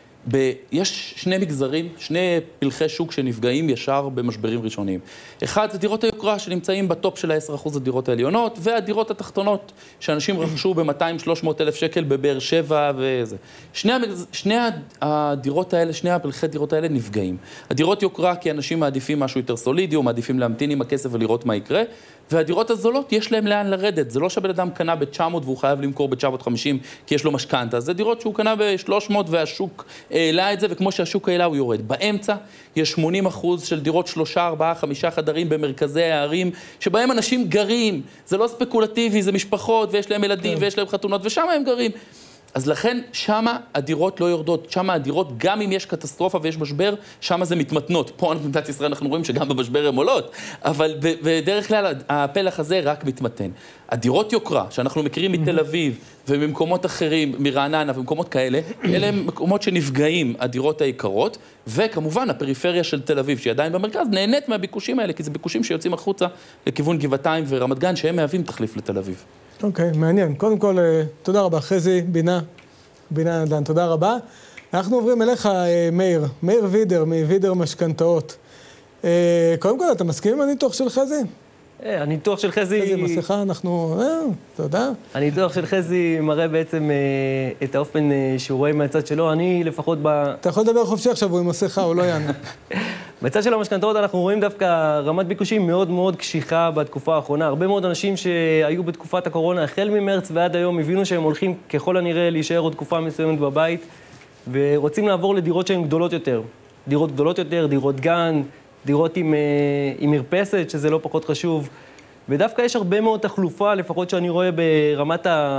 יש שני מגזרים, שני פלחי שוק שנפגעים ישר במשברים ראשוניים. אחד זה דירות היוקרה שנמצאים בטופ של ה10% הדירות העליונות, והדירות התחתונות שאנשים רכשו ב-200-300 אלף שקל בבאר שבע וזה. שני הדירות האלה, שני הפלחי דירות האלה נפגעים. הדירות יוקרה כי אנשים מעדיפים משהו יותר סולידי, או מעדיפים להמתין עם הכסף ולראות מה יקרה, והדירות הזולות יש להם לאן לרדת. זה לא שהבן אדם קנה ב-900 והוא חייב למכור ב-950 כי יש לו משכנתה. זה דירות שהוא קנה ב-300 והשוק העלה את זה, וכמו שהשוק העלה הוא יורד. באמצע יש 80% של דירות 3, 4, 5 חדרים במרכזי הערים, שבהם אנשים גרים. זה לא ספקולטיבי, זה משפחות ויש להם ילדים ויש להם חתונות, ושם הם גרים. אז לכן שמה הדירות לא יורדות, שמה הדירות, גם אם יש קטסטרופה ויש משבר, שמה זה מתמתנות. פה במדינת ישראל אנחנו רואים שגם במשבר הן עולות, אבל בדרך כלל הפלח הזה רק מתמתן. הדירות יוקרה, שאנחנו מכירים מתל אביב וממקומות אחרים, מרעננה ומקומות כאלה, אלה הם מקומות שנפגעים הדירות היקרות, וכמובן הפריפריה של תל אביב, שהיא עדיין במרכז, נהנית מהביקושים האלה, כי זה ביקושים שיוצאים החוצה לכיוון גבעתיים ורמת גן, שהם מהווים תחליף לתל אביב. אוקיי, מעניין. קודם כל, תודה רבה. חזי, בינה נדל"ן, תודה רבה. אנחנו עוברים אליך, מאיר וידר, מווידר משכנתאות. קודם כל, אתה מסכים עם הניתוח של חזי? הניתוח של חזי... חזי, מסכה, אנחנו... תודה. הניתוח של חזי מראה בעצם את האופן שהוא רואה מהצד שלו. אני לפחות אתה יכול לדבר חופשי עכשיו, הוא עם מסכה, הוא לא יענה. בצד של המשכנתאות אנחנו רואים דווקא רמת ביקושים מאוד מאוד קשיחה בתקופה האחרונה. הרבה מאוד אנשים שהיו בתקופת הקורונה, החל ממרץ ועד היום, הבינו שהם הולכים ככל הנראה להישאר עוד תקופה מסוימת בבית, ורוצים לעבור לדירות שהן גדולות יותר. דירות גדולות יותר, דירות גן, דירות עם מרפסת, שזה לא פחות חשוב. ודווקא יש הרבה מאוד תחלופה, לפחות שאני רואה ברמת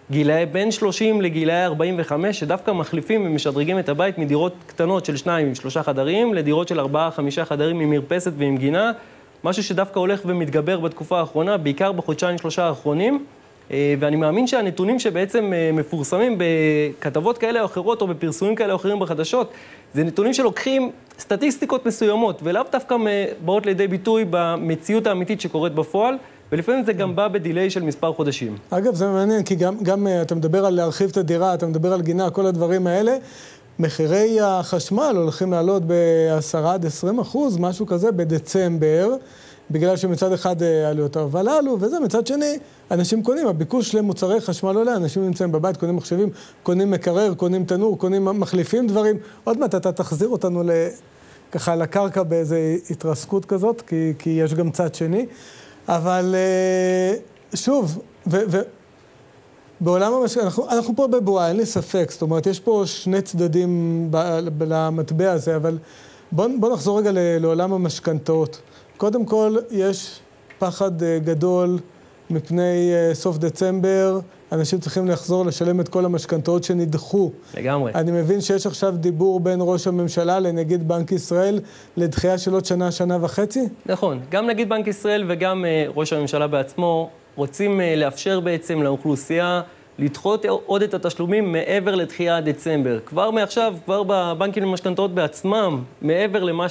גילאי בין 30 לגילאי 45, שדווקא מחליפים ומשדרגים את הבית מדירות קטנות של 2 עם 3 חדרים, לדירות של 4-5 חדרים עם מרפסת ועם גינה, משהו שדווקא הולך ומתגבר בתקופה האחרונה, בעיקר בחודשיים-3 האחרונים, ואני מאמין שהנתונים שבעצם מפורסמים בכתבות כאלה או אחרות, או בפרסומים כאלה או אחרים בחדשות, זה נתונים שלוקחים סטטיסטיקות מסוימות, ולאו דווקא באות לידי ביטוי במציאות האמיתית שקורית בפועל, ולפעמים זה גם בא בדיליי של מספר חודשים. אגב, זה מעניין, כי גם אתה מדבר על להרחיב את הדירה, אתה מדבר על גינה, כל הדברים האלה, מחירי החשמל הולכים לעלות ב10-20%, משהו כזה, בדצמבר, בגלל שמצד אחד עלויות אבל עלו, וזה מצד שני, אנשים קונים, הביקוש למוצרי חשמל עולה, אנשים נמצאים בבית, קונים מחשבים, קונים מקרר, קונים תנור, קונים מחליפים דברים. עוד מעט אתה תחזיר אותנו ככה לקרקע באיזו התרסקות כזאת, כי יש גם צד שני. אבל שוב, בעולם אנחנו פה בבועה, אין לי ספק, זאת אומרת, יש פה שני צדדים למטבע הזה, אבל בוא נחזור רגע לעולם המשכנתאות. קודם כל, יש פחד גדול מפני סוף דצמבר, אנשים צריכים לחזור לשלם את כל המשכנתאות שנדחו. לגמרי. אני מבין שיש עכשיו דיבור בין ראש הממשלה לנגיד בנק ישראל לדחייה של עוד שנה, שנה וחצי? נכון. גם נגיד בנק ישראל וגם ראש הממשלה בעצמו רוצים לאפשר בעצם לאוכלוסייה לדחות עוד את התשלומים מעבר לדחייה עד דצמבר. כבר מעכשיו, כבר בבנקים למשכנתאות בעצמם, מעבר למה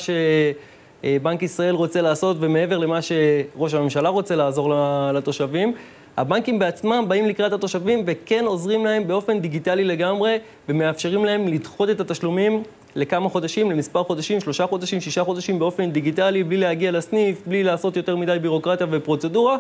שבנק ישראל רוצה לעשות ומעבר למה שראש הממשלה רוצה לעזור לתושבים, הבנקים בעצמם באים לקראת התושבים וכן עוזרים להם באופן דיגיטלי לגמרי ומאפשרים להם לדחות את התשלומים לכמה חודשים, למספר חודשים, 3 חודשים, 6 חודשים באופן דיגיטלי, בלי להגיע לסניף, בלי לעשות יותר מדי בירוקרטיה ופרוצדורה,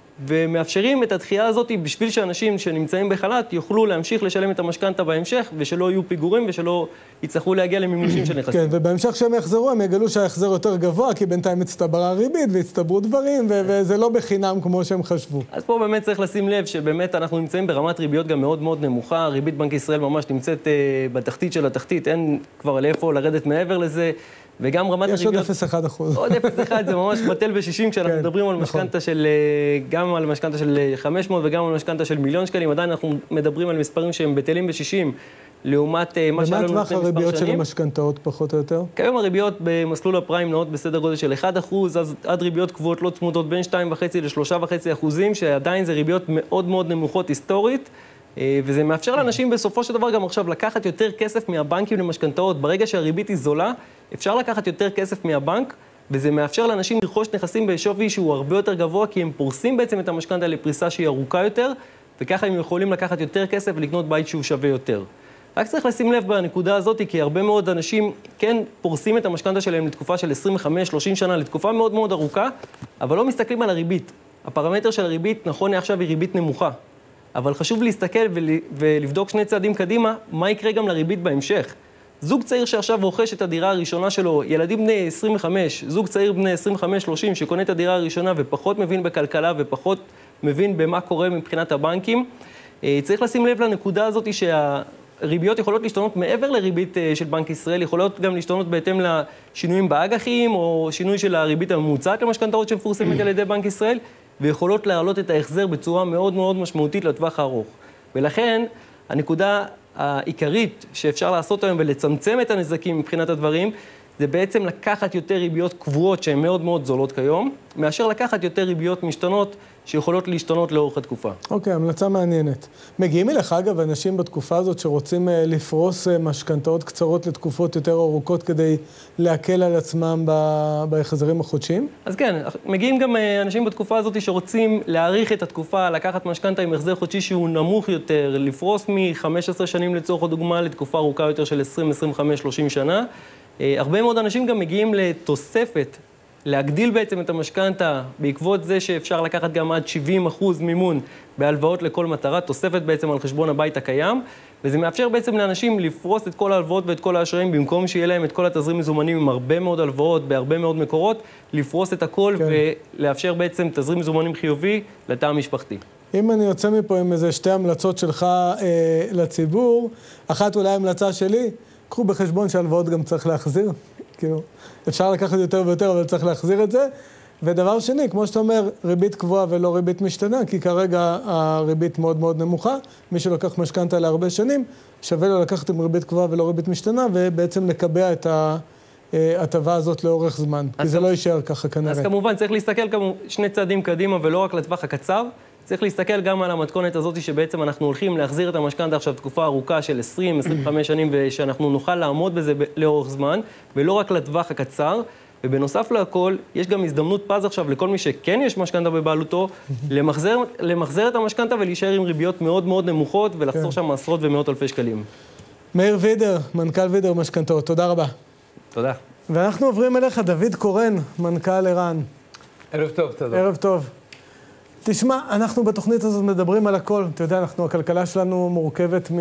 ומאפשרים את הדחייה הזאת בשביל שאנשים שנמצאים בחל"ת יוכלו להמשיך לשלם את המשכנתא בהמשך, ושלא יהיו פיגורים ושלא יצטרכו להגיע למימושים של נכסים. כן, ובהמשך שהם יחזרו, הם יגלו שההחזר יותר גבוה, כי בינתיים הצטברה ריבית והצטברו דברים, וזה לא בחינם כמו שהם חשבו. אז פה באמת צריך לשים לב שבאמת אנחנו נמצאים ברמת ריביות גם מאוד מאוד נמוכה, ריבית בנק ישראל ממש נמצאת בתחתית של התחתית, אין כבר לאיפה לרדת מעבר לזה. וגם רמת הריביות... יש עוד 0.1%. עוד 0.1, זה ממש בטל ב-60, כשאנחנו מדברים על משכנתא של... גם על משכנתא של 500 וגם על משכנתא של 1,000,000 שקלים, עדיין אנחנו מדברים על מספרים שהם בטלים ב-60, לעומת מה שהיה לנו לפני מספר שנים. ומה טווח הריביות של המשכנתאות פחות או יותר? כיום הריביות במסלול הפריים נעות בסדר גודל של 1%, אז עד ריביות קבועות לא צמודות בין 2.5% ל3.5%, שעדיין זה ריביות מאוד מאוד נמוכות היסטורית, וזה מאפשר לאנשים בסופו של דבר גם עכשיו לקחת יותר כסף מהבנקים למשכנתאות. ברגע שהריבית היא זולה, אפשר לקחת יותר כסף מהבנק, וזה מאפשר לאנשים לרכוש נכסים בשווי שהוא הרבה יותר גבוה, כי הם פורסים בעצם את המשכנתא לפריסה שהיא ארוכה יותר, וככה הם יכולים לקחת יותר כסף ולקנות בית שהוא שווה יותר. רק צריך לשים לב בנקודה הזאת, כי הרבה מאוד אנשים כן פורסים את המשכנתא שלהם לתקופה של 25-30 שנה, לתקופה מאוד מאוד ארוכה, אבל לא מסתכלים על הריבית. הפרמטר של הריבית, נכון עכשיו, היא ריבית נמוכה. אבל חשוב להסתכל ולבדוק שני צעדים קדימה, מה יקרה גם לריבית בהמשך. זוג צעיר שעכשיו רוכש את הדירה הראשונה שלו, ילדים בני 25, זוג צעיר בני 25-30 שקונה את הדירה הראשונה ופחות מבין בכלכלה ופחות מבין במה קורה מבחינת הבנקים, צריך לשים לב לנקודה הזאת שהריביות יכולות להשתנות מעבר לריבית של בנק ישראל, יכולות גם להשתנות בהתאם לשינויים באג"חים או שינוי של הריבית הממוצעת למשכנתאות שמפורסמת על ידי בנק ישראל, ויכולות להעלות את ההחזר בצורה מאוד מאוד משמעותית לטווח הארוך. ולכן, הנקודה העיקרית שאפשר לעשות היום ולצמצם את הנזקים מבחינת הדברים, זה בעצם לקחת יותר ריביות קבועות שהן מאוד מאוד זולות כיום, מאשר לקחת יותר ריביות משתנות שיכולות להשתנות לאורך התקופה. אוקיי, המלצה מעניינת. מגיעים אליך, אגב, אנשים בתקופה הזאת שרוצים לפרוס משכנתאות קצרות לתקופות יותר ארוכות כדי להקל על עצמם בהחזרים החודשיים? אז כן, מגיעים גם אנשים בתקופה הזאת שרוצים להאריך את התקופה, לקחת משכנתא עם החזר חודשי שהוא נמוך יותר, לפרוס מ-15 שנים לצורך הדוגמה לתקופה ארוכה יותר של 20, 25, 30 שנה. הרבה מאוד אנשים גם מגיעים לתוספת, להגדיל בעצם את המשכנתא בעקבות זה שאפשר לקחת גם עד 70% מימון בהלוואות לכל מטרה, תוספת בעצם על חשבון הבית הקיים, וזה מאפשר בעצם לאנשים לפרוס את כל ההלוואות ואת כל האשראים, במקום שיהיה להם את כל התזרים מזומנים עם הרבה מאוד הלוואות בהרבה מאוד מקורות, לפרוס את הכל כן. ולאפשר בעצם תזרים מזומנים חיובי לתא המשפחתי. אם אני יוצא מפה עם איזה שתי המלצות שלך לציבור, אחת אולי המלצה שלי, קחו בחשבון שהלוואות גם צריך להחזיר, כאילו, אפשר לקחת יותר ויותר, אבל צריך להחזיר את זה. ודבר שני, כמו שאתה אומר, ריבית קבועה ולא ריבית משתנה, כי כרגע הריבית מאוד מאוד נמוכה. מי שלוקח משכנתה להרבה שנים, שווה לו לקחת עם ריבית קבועה ולא ריבית משתנה, ובעצם לקבע את ההטבה הזאת לאורך זמן, כי זה לא יישאר ככה כנראה. אז כמובן צריך להסתכל שני צעדים קדימה ולא רק לטווח הקצר, צריך להסתכל גם על המתכונת הזאת שבעצם אנחנו הולכים להחזיר את המשכנתה עכשיו תקופה ארוכה של 20-25 שנים, ושאנחנו נוכל לעמוד בזה לאורך זמן, ולא רק לטווח הקצר. ובנוסף להכל, יש גם הזדמנות פז עכשיו לכל מי שכן יש משכנתה בבעלותו, למחזר את המשכנתה ולהישאר עם ריביות מאוד מאוד נמוכות, ולחסור שם עשרות ומאות אלפי שקלים. מאיר וידר, מנכ"ל וידר משכנתאות, תודה רבה. תודה. ואנחנו עוברים אליך, דוד קורן, מנכ"ל ערן. ערב טוב, תודה. ערב טוב. תשמע, אנחנו בתוכנית הזאת מדברים על הכל. אתה יודע, הכלכלה שלנו מורכבת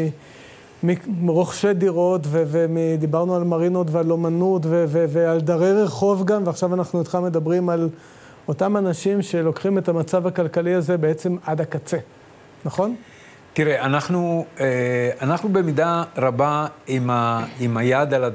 מרוכשי דירות, ודיברנו על מרינות ועל אומנות, ועל דרי רחוב גם, ועכשיו אנחנו איתך מדברים על אותם אנשים שלוקחים את המצב הכלכלי הזה בעצם עד הקצה. נכון? תראה, אנחנו במידה רבה עם היד על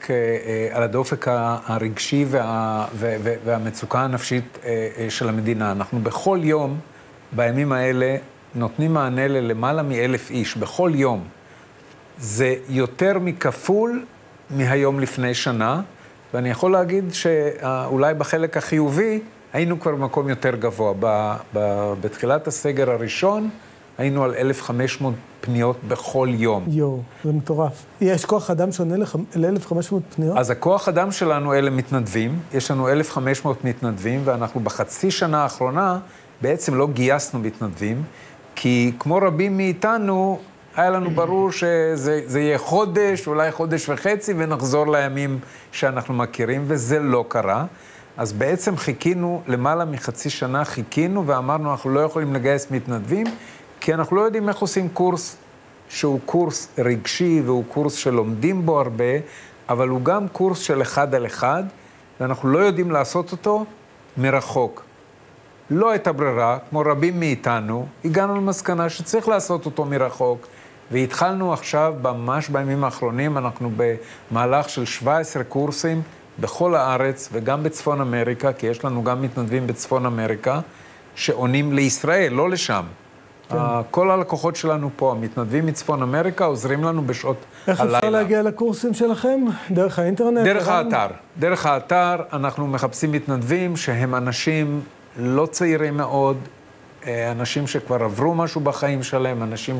הדופק הרגשי והמצוקה הנפשית של המדינה. אנחנו בכל יום, בימים האלה, נותנים מענה ללמעלה מ1,000 איש, בכל יום. זה יותר מכפול מהיום לפני שנה, ואני יכול להגיד שאולי בחלק החיובי היינו כבר במקום יותר גבוה. בתחילת הסגר הראשון היינו על 1,500 פניות בכל יום. זה מטורף. יש כוח אדם שעונה ל-1,500 פניות? אז הכוח אדם שלנו אלה מתנדבים, יש לנו 1,500 מתנדבים, ואנחנו בחצי שנה האחרונה בעצם לא גייסנו מתנדבים, כי כמו רבים מאיתנו, היה לנו ברור שזה יהיה חודש, אולי חודש וחצי, ונחזור לימים שאנחנו מכירים, וזה לא קרה. אז בעצם חיכינו, למעלה מחצי שנה חיכינו, ואמרנו, אנחנו לא יכולים לגייס מתנדבים, כי אנחנו לא יודעים איך עושים קורס שהוא קורס רגשי, והוא קורס שלומדים בו הרבה, אבל הוא גם קורס של 1 על 1, ואנחנו לא יודעים לעשות אותו מרחוק. לא הייתה ברירה, כמו רבים מאיתנו, הגענו למסקנה שצריך לעשות אותו מרחוק, והתחלנו עכשיו, ממש בימים האחרונים, אנחנו במהלך של 17 קורסים בכל הארץ, וגם בצפון אמריקה, כי יש לנו גם מתנדבים בצפון אמריקה, שעונים לישראל, לא לשם. כן. כל הלקוחות שלנו פה, המתנדבים מצפון אמריקה, עוזרים לנו בשעות הלילה. איך אפשר להגיע לקורסים שלכם? דרך האינטרנט? דרך האתר. דרך האתר אנחנו מחפשים מתנדבים שהם אנשים לא צעירים מאוד, אנשים שכבר עברו משהו בחיים שלהם, אנשים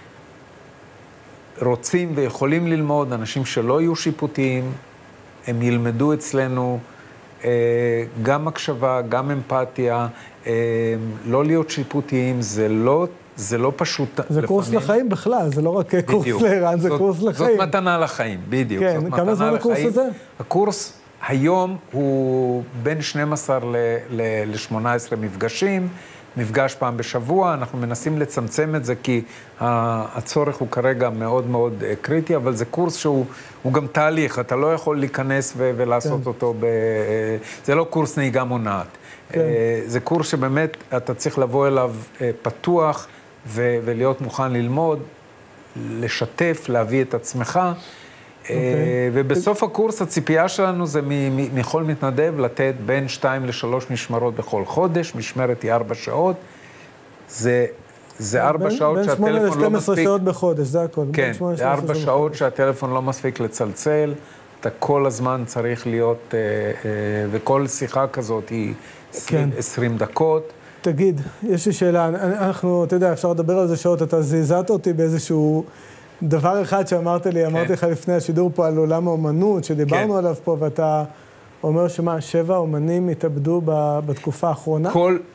שרוצים ויכולים ללמוד, אנשים שלא יהיו שיפוטיים, הם ילמדו אצלנו גם הקשבה, גם אמפתיה, לא להיות שיפוטיים, זה לא פשוט. זה קורס לחיים בכלל, זה לא רק קורס לערן, זה קורס לחיים. זאת מתנה לחיים, בדיוק. כן, כמה זמן הקורס הזה? הקורס היום הוא בין 12 ל-18 מפגשים, מפגש פעם בשבוע, אנחנו מנסים לצמצם את זה כי הצורך הוא כרגע מאוד מאוד קריטי, אבל זה קורס שהוא גם תהליך, אתה לא יכול להיכנס ולעשות אותו, זה לא קורס נהיגה מונעת. זה קורס שבאמת אתה צריך לבוא אליו פתוח ולהיות מוכן ללמוד, לשתף, להביא את עצמך, ובסוף הקורס הציפייה שלנו זה מכל מתנדב לתת בין 2 ל-3 משמרות בכל חודש, משמרת היא 4 שעות, זה 4 שעות שהטלפון לא מספיק... בין 8 ל-12 שעות בחודש, זה הכל. כן, זה 4 שעות שהטלפון לא מספיק לצלצל, אתה כל הזמן צריך להיות, וכל שיחה כזאת היא 20 דקות. תגיד, יש לי שאלה, אנחנו, אתה יודע, אפשר לדבר על זה שעות, אתה זעזעת אותי באיזשהו... דבר אחד שאמרת לי, אמרתי לך לפני השידור פה על עולם האומנות, שדיברנו עליו פה, ואתה אומר שמה, 7 אומנים התאבדו בתקופה האחרונה?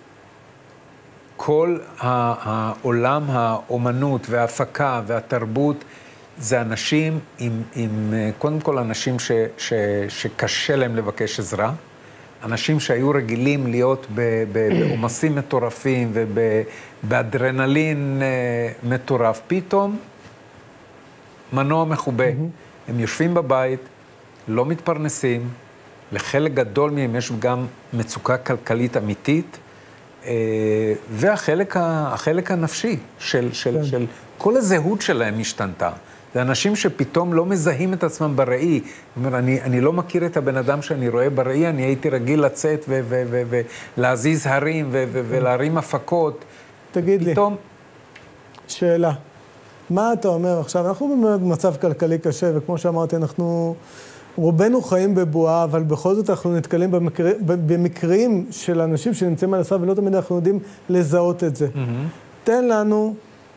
כל העולם האומנות וההפקה והתרבות, זה אנשים קודם כל אנשים שקשה להם לבקש עזרה, אנשים שהיו רגילים להיות בעומסים מטורפים ובאדרנלין מטורף, פתאום, מנוע מחובה. הם יושבים בבית, לא מתפרנסים, לחלק גדול מהם יש גם מצוקה כלכלית אמיתית, והחלק הנפשי של כל הזהות שלהם השתנתה. זה אנשים שפתאום לא מזהים את עצמם בראי. זאת אומרת, אני לא מכיר את הבן אדם שאני רואה בראי, אני הייתי רגיל לצאת ולהזיז הרים ולהרים הפקות. תגיד פתאום... לי, שאלה. מה אתה אומר עכשיו? אנחנו באמת במצב כלכלי קשה, וכמו שאמרתי, רובנו חיים בבועה, אבל בכל זאת אנחנו נתקלים במקרים של אנשים שנמצאים על הסף, ולא תמיד אנחנו יודעים לזהות את זה. תן לנו,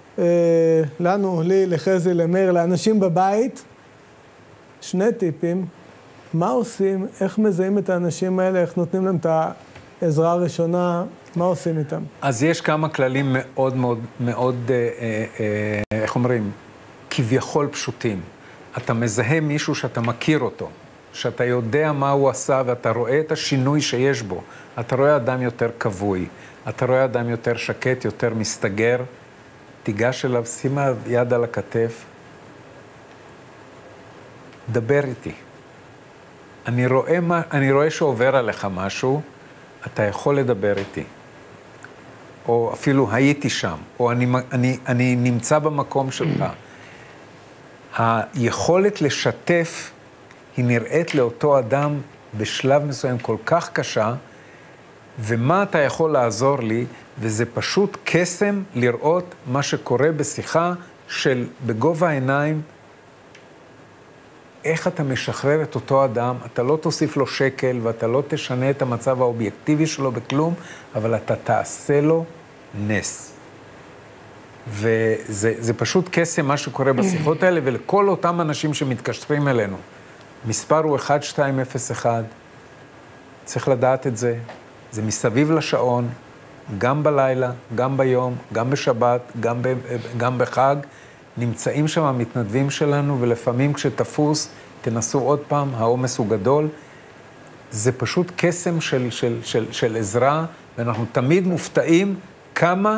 לי, לחזי, למאיר, לאנשים בבית, 2 טיפים, מה עושים, איך מזהים את האנשים האלה, איך נותנים להם את העזרה הראשונה, מה עושים איתם? אז יש כמה כללים מאוד מאוד מאוד, איך אומרים, כביכול פשוטים. אתה מזהה מישהו שאתה מכיר אותו, שאתה יודע מה הוא עשה ואתה רואה את השינוי שיש בו. אתה רואה אדם יותר כבוי, אתה רואה אדם יותר שקט, יותר מסתגר. תיגש אליו, שימה יד על הכתף, דבר איתי. אני רואה שעובר עליך משהו, אתה יכול לדבר איתי. או אפילו הייתי שם, או אני נמצא במקום שלך. היכולת לשתף היא נראית לאותו אדם בשלב מסוים כל כך קשה, ומה אתה יכול לעזור לי, וזה פשוט קסם לראות מה שקורה בשיחה של בגובה העיניים, איך אתה משחרר את אותו אדם, אתה לא תוסיף לו שקל ואתה לא תשנה את המצב האובייקטיבי שלו בכלום, אבל אתה תעשה לו נס. וזה פשוט קסם מה שקורה בשיחות האלה, ולכל אותם אנשים שמתקשרים אלינו. מספר הוא 1201, צריך לדעת את זה, זה מסביב לשעון, גם בלילה, גם ביום, גם בשבת, גם בחג, נמצאים שם המתנדבים שלנו, ולפעמים כשתפוס, תנסו עוד פעם, העומס הוא גדול. זה פשוט קסם של עזרה, ואנחנו תמיד מופתעים כמה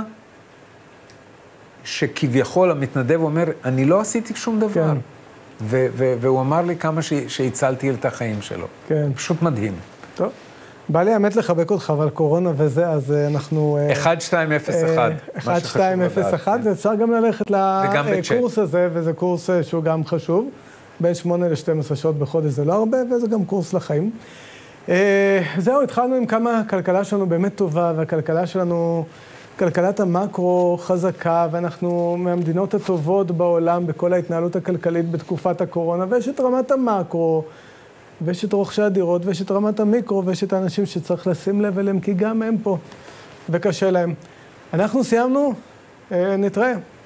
שכביכול המתנדב אומר, אני לא עשיתי שום דבר. כן. והוא אמר לי כמה שהצלתי את החיים שלו. כן. פשוט מדהים. טוב. בא לי האמת לחבק אותך, אבל קורונה וזה, אז אנחנו... 1201. 1201, ואפשר גם ללכת לקורס הזה, וזה קורס שהוא גם חשוב. בין 8 ל-12 שעות בחודש זה לא הרבה, וזה גם קורס לחיים. זהו, התחלנו עם כמה הכלכלה שלנו באמת טובה, והכלכלה שלנו, כלכלת המקרו חזקה, ואנחנו מהמדינות הטובות בעולם בכל ההתנהלות הכלכלית בתקופת הקורונה, ויש את רמת המקרו, ויש את רוכשי הדירות, ויש את רמת המיקרו, ויש את האנשים שצריך לשים לב אליהם, כי גם הם פה, וקשה להם. אנחנו סיימנו, נתראה.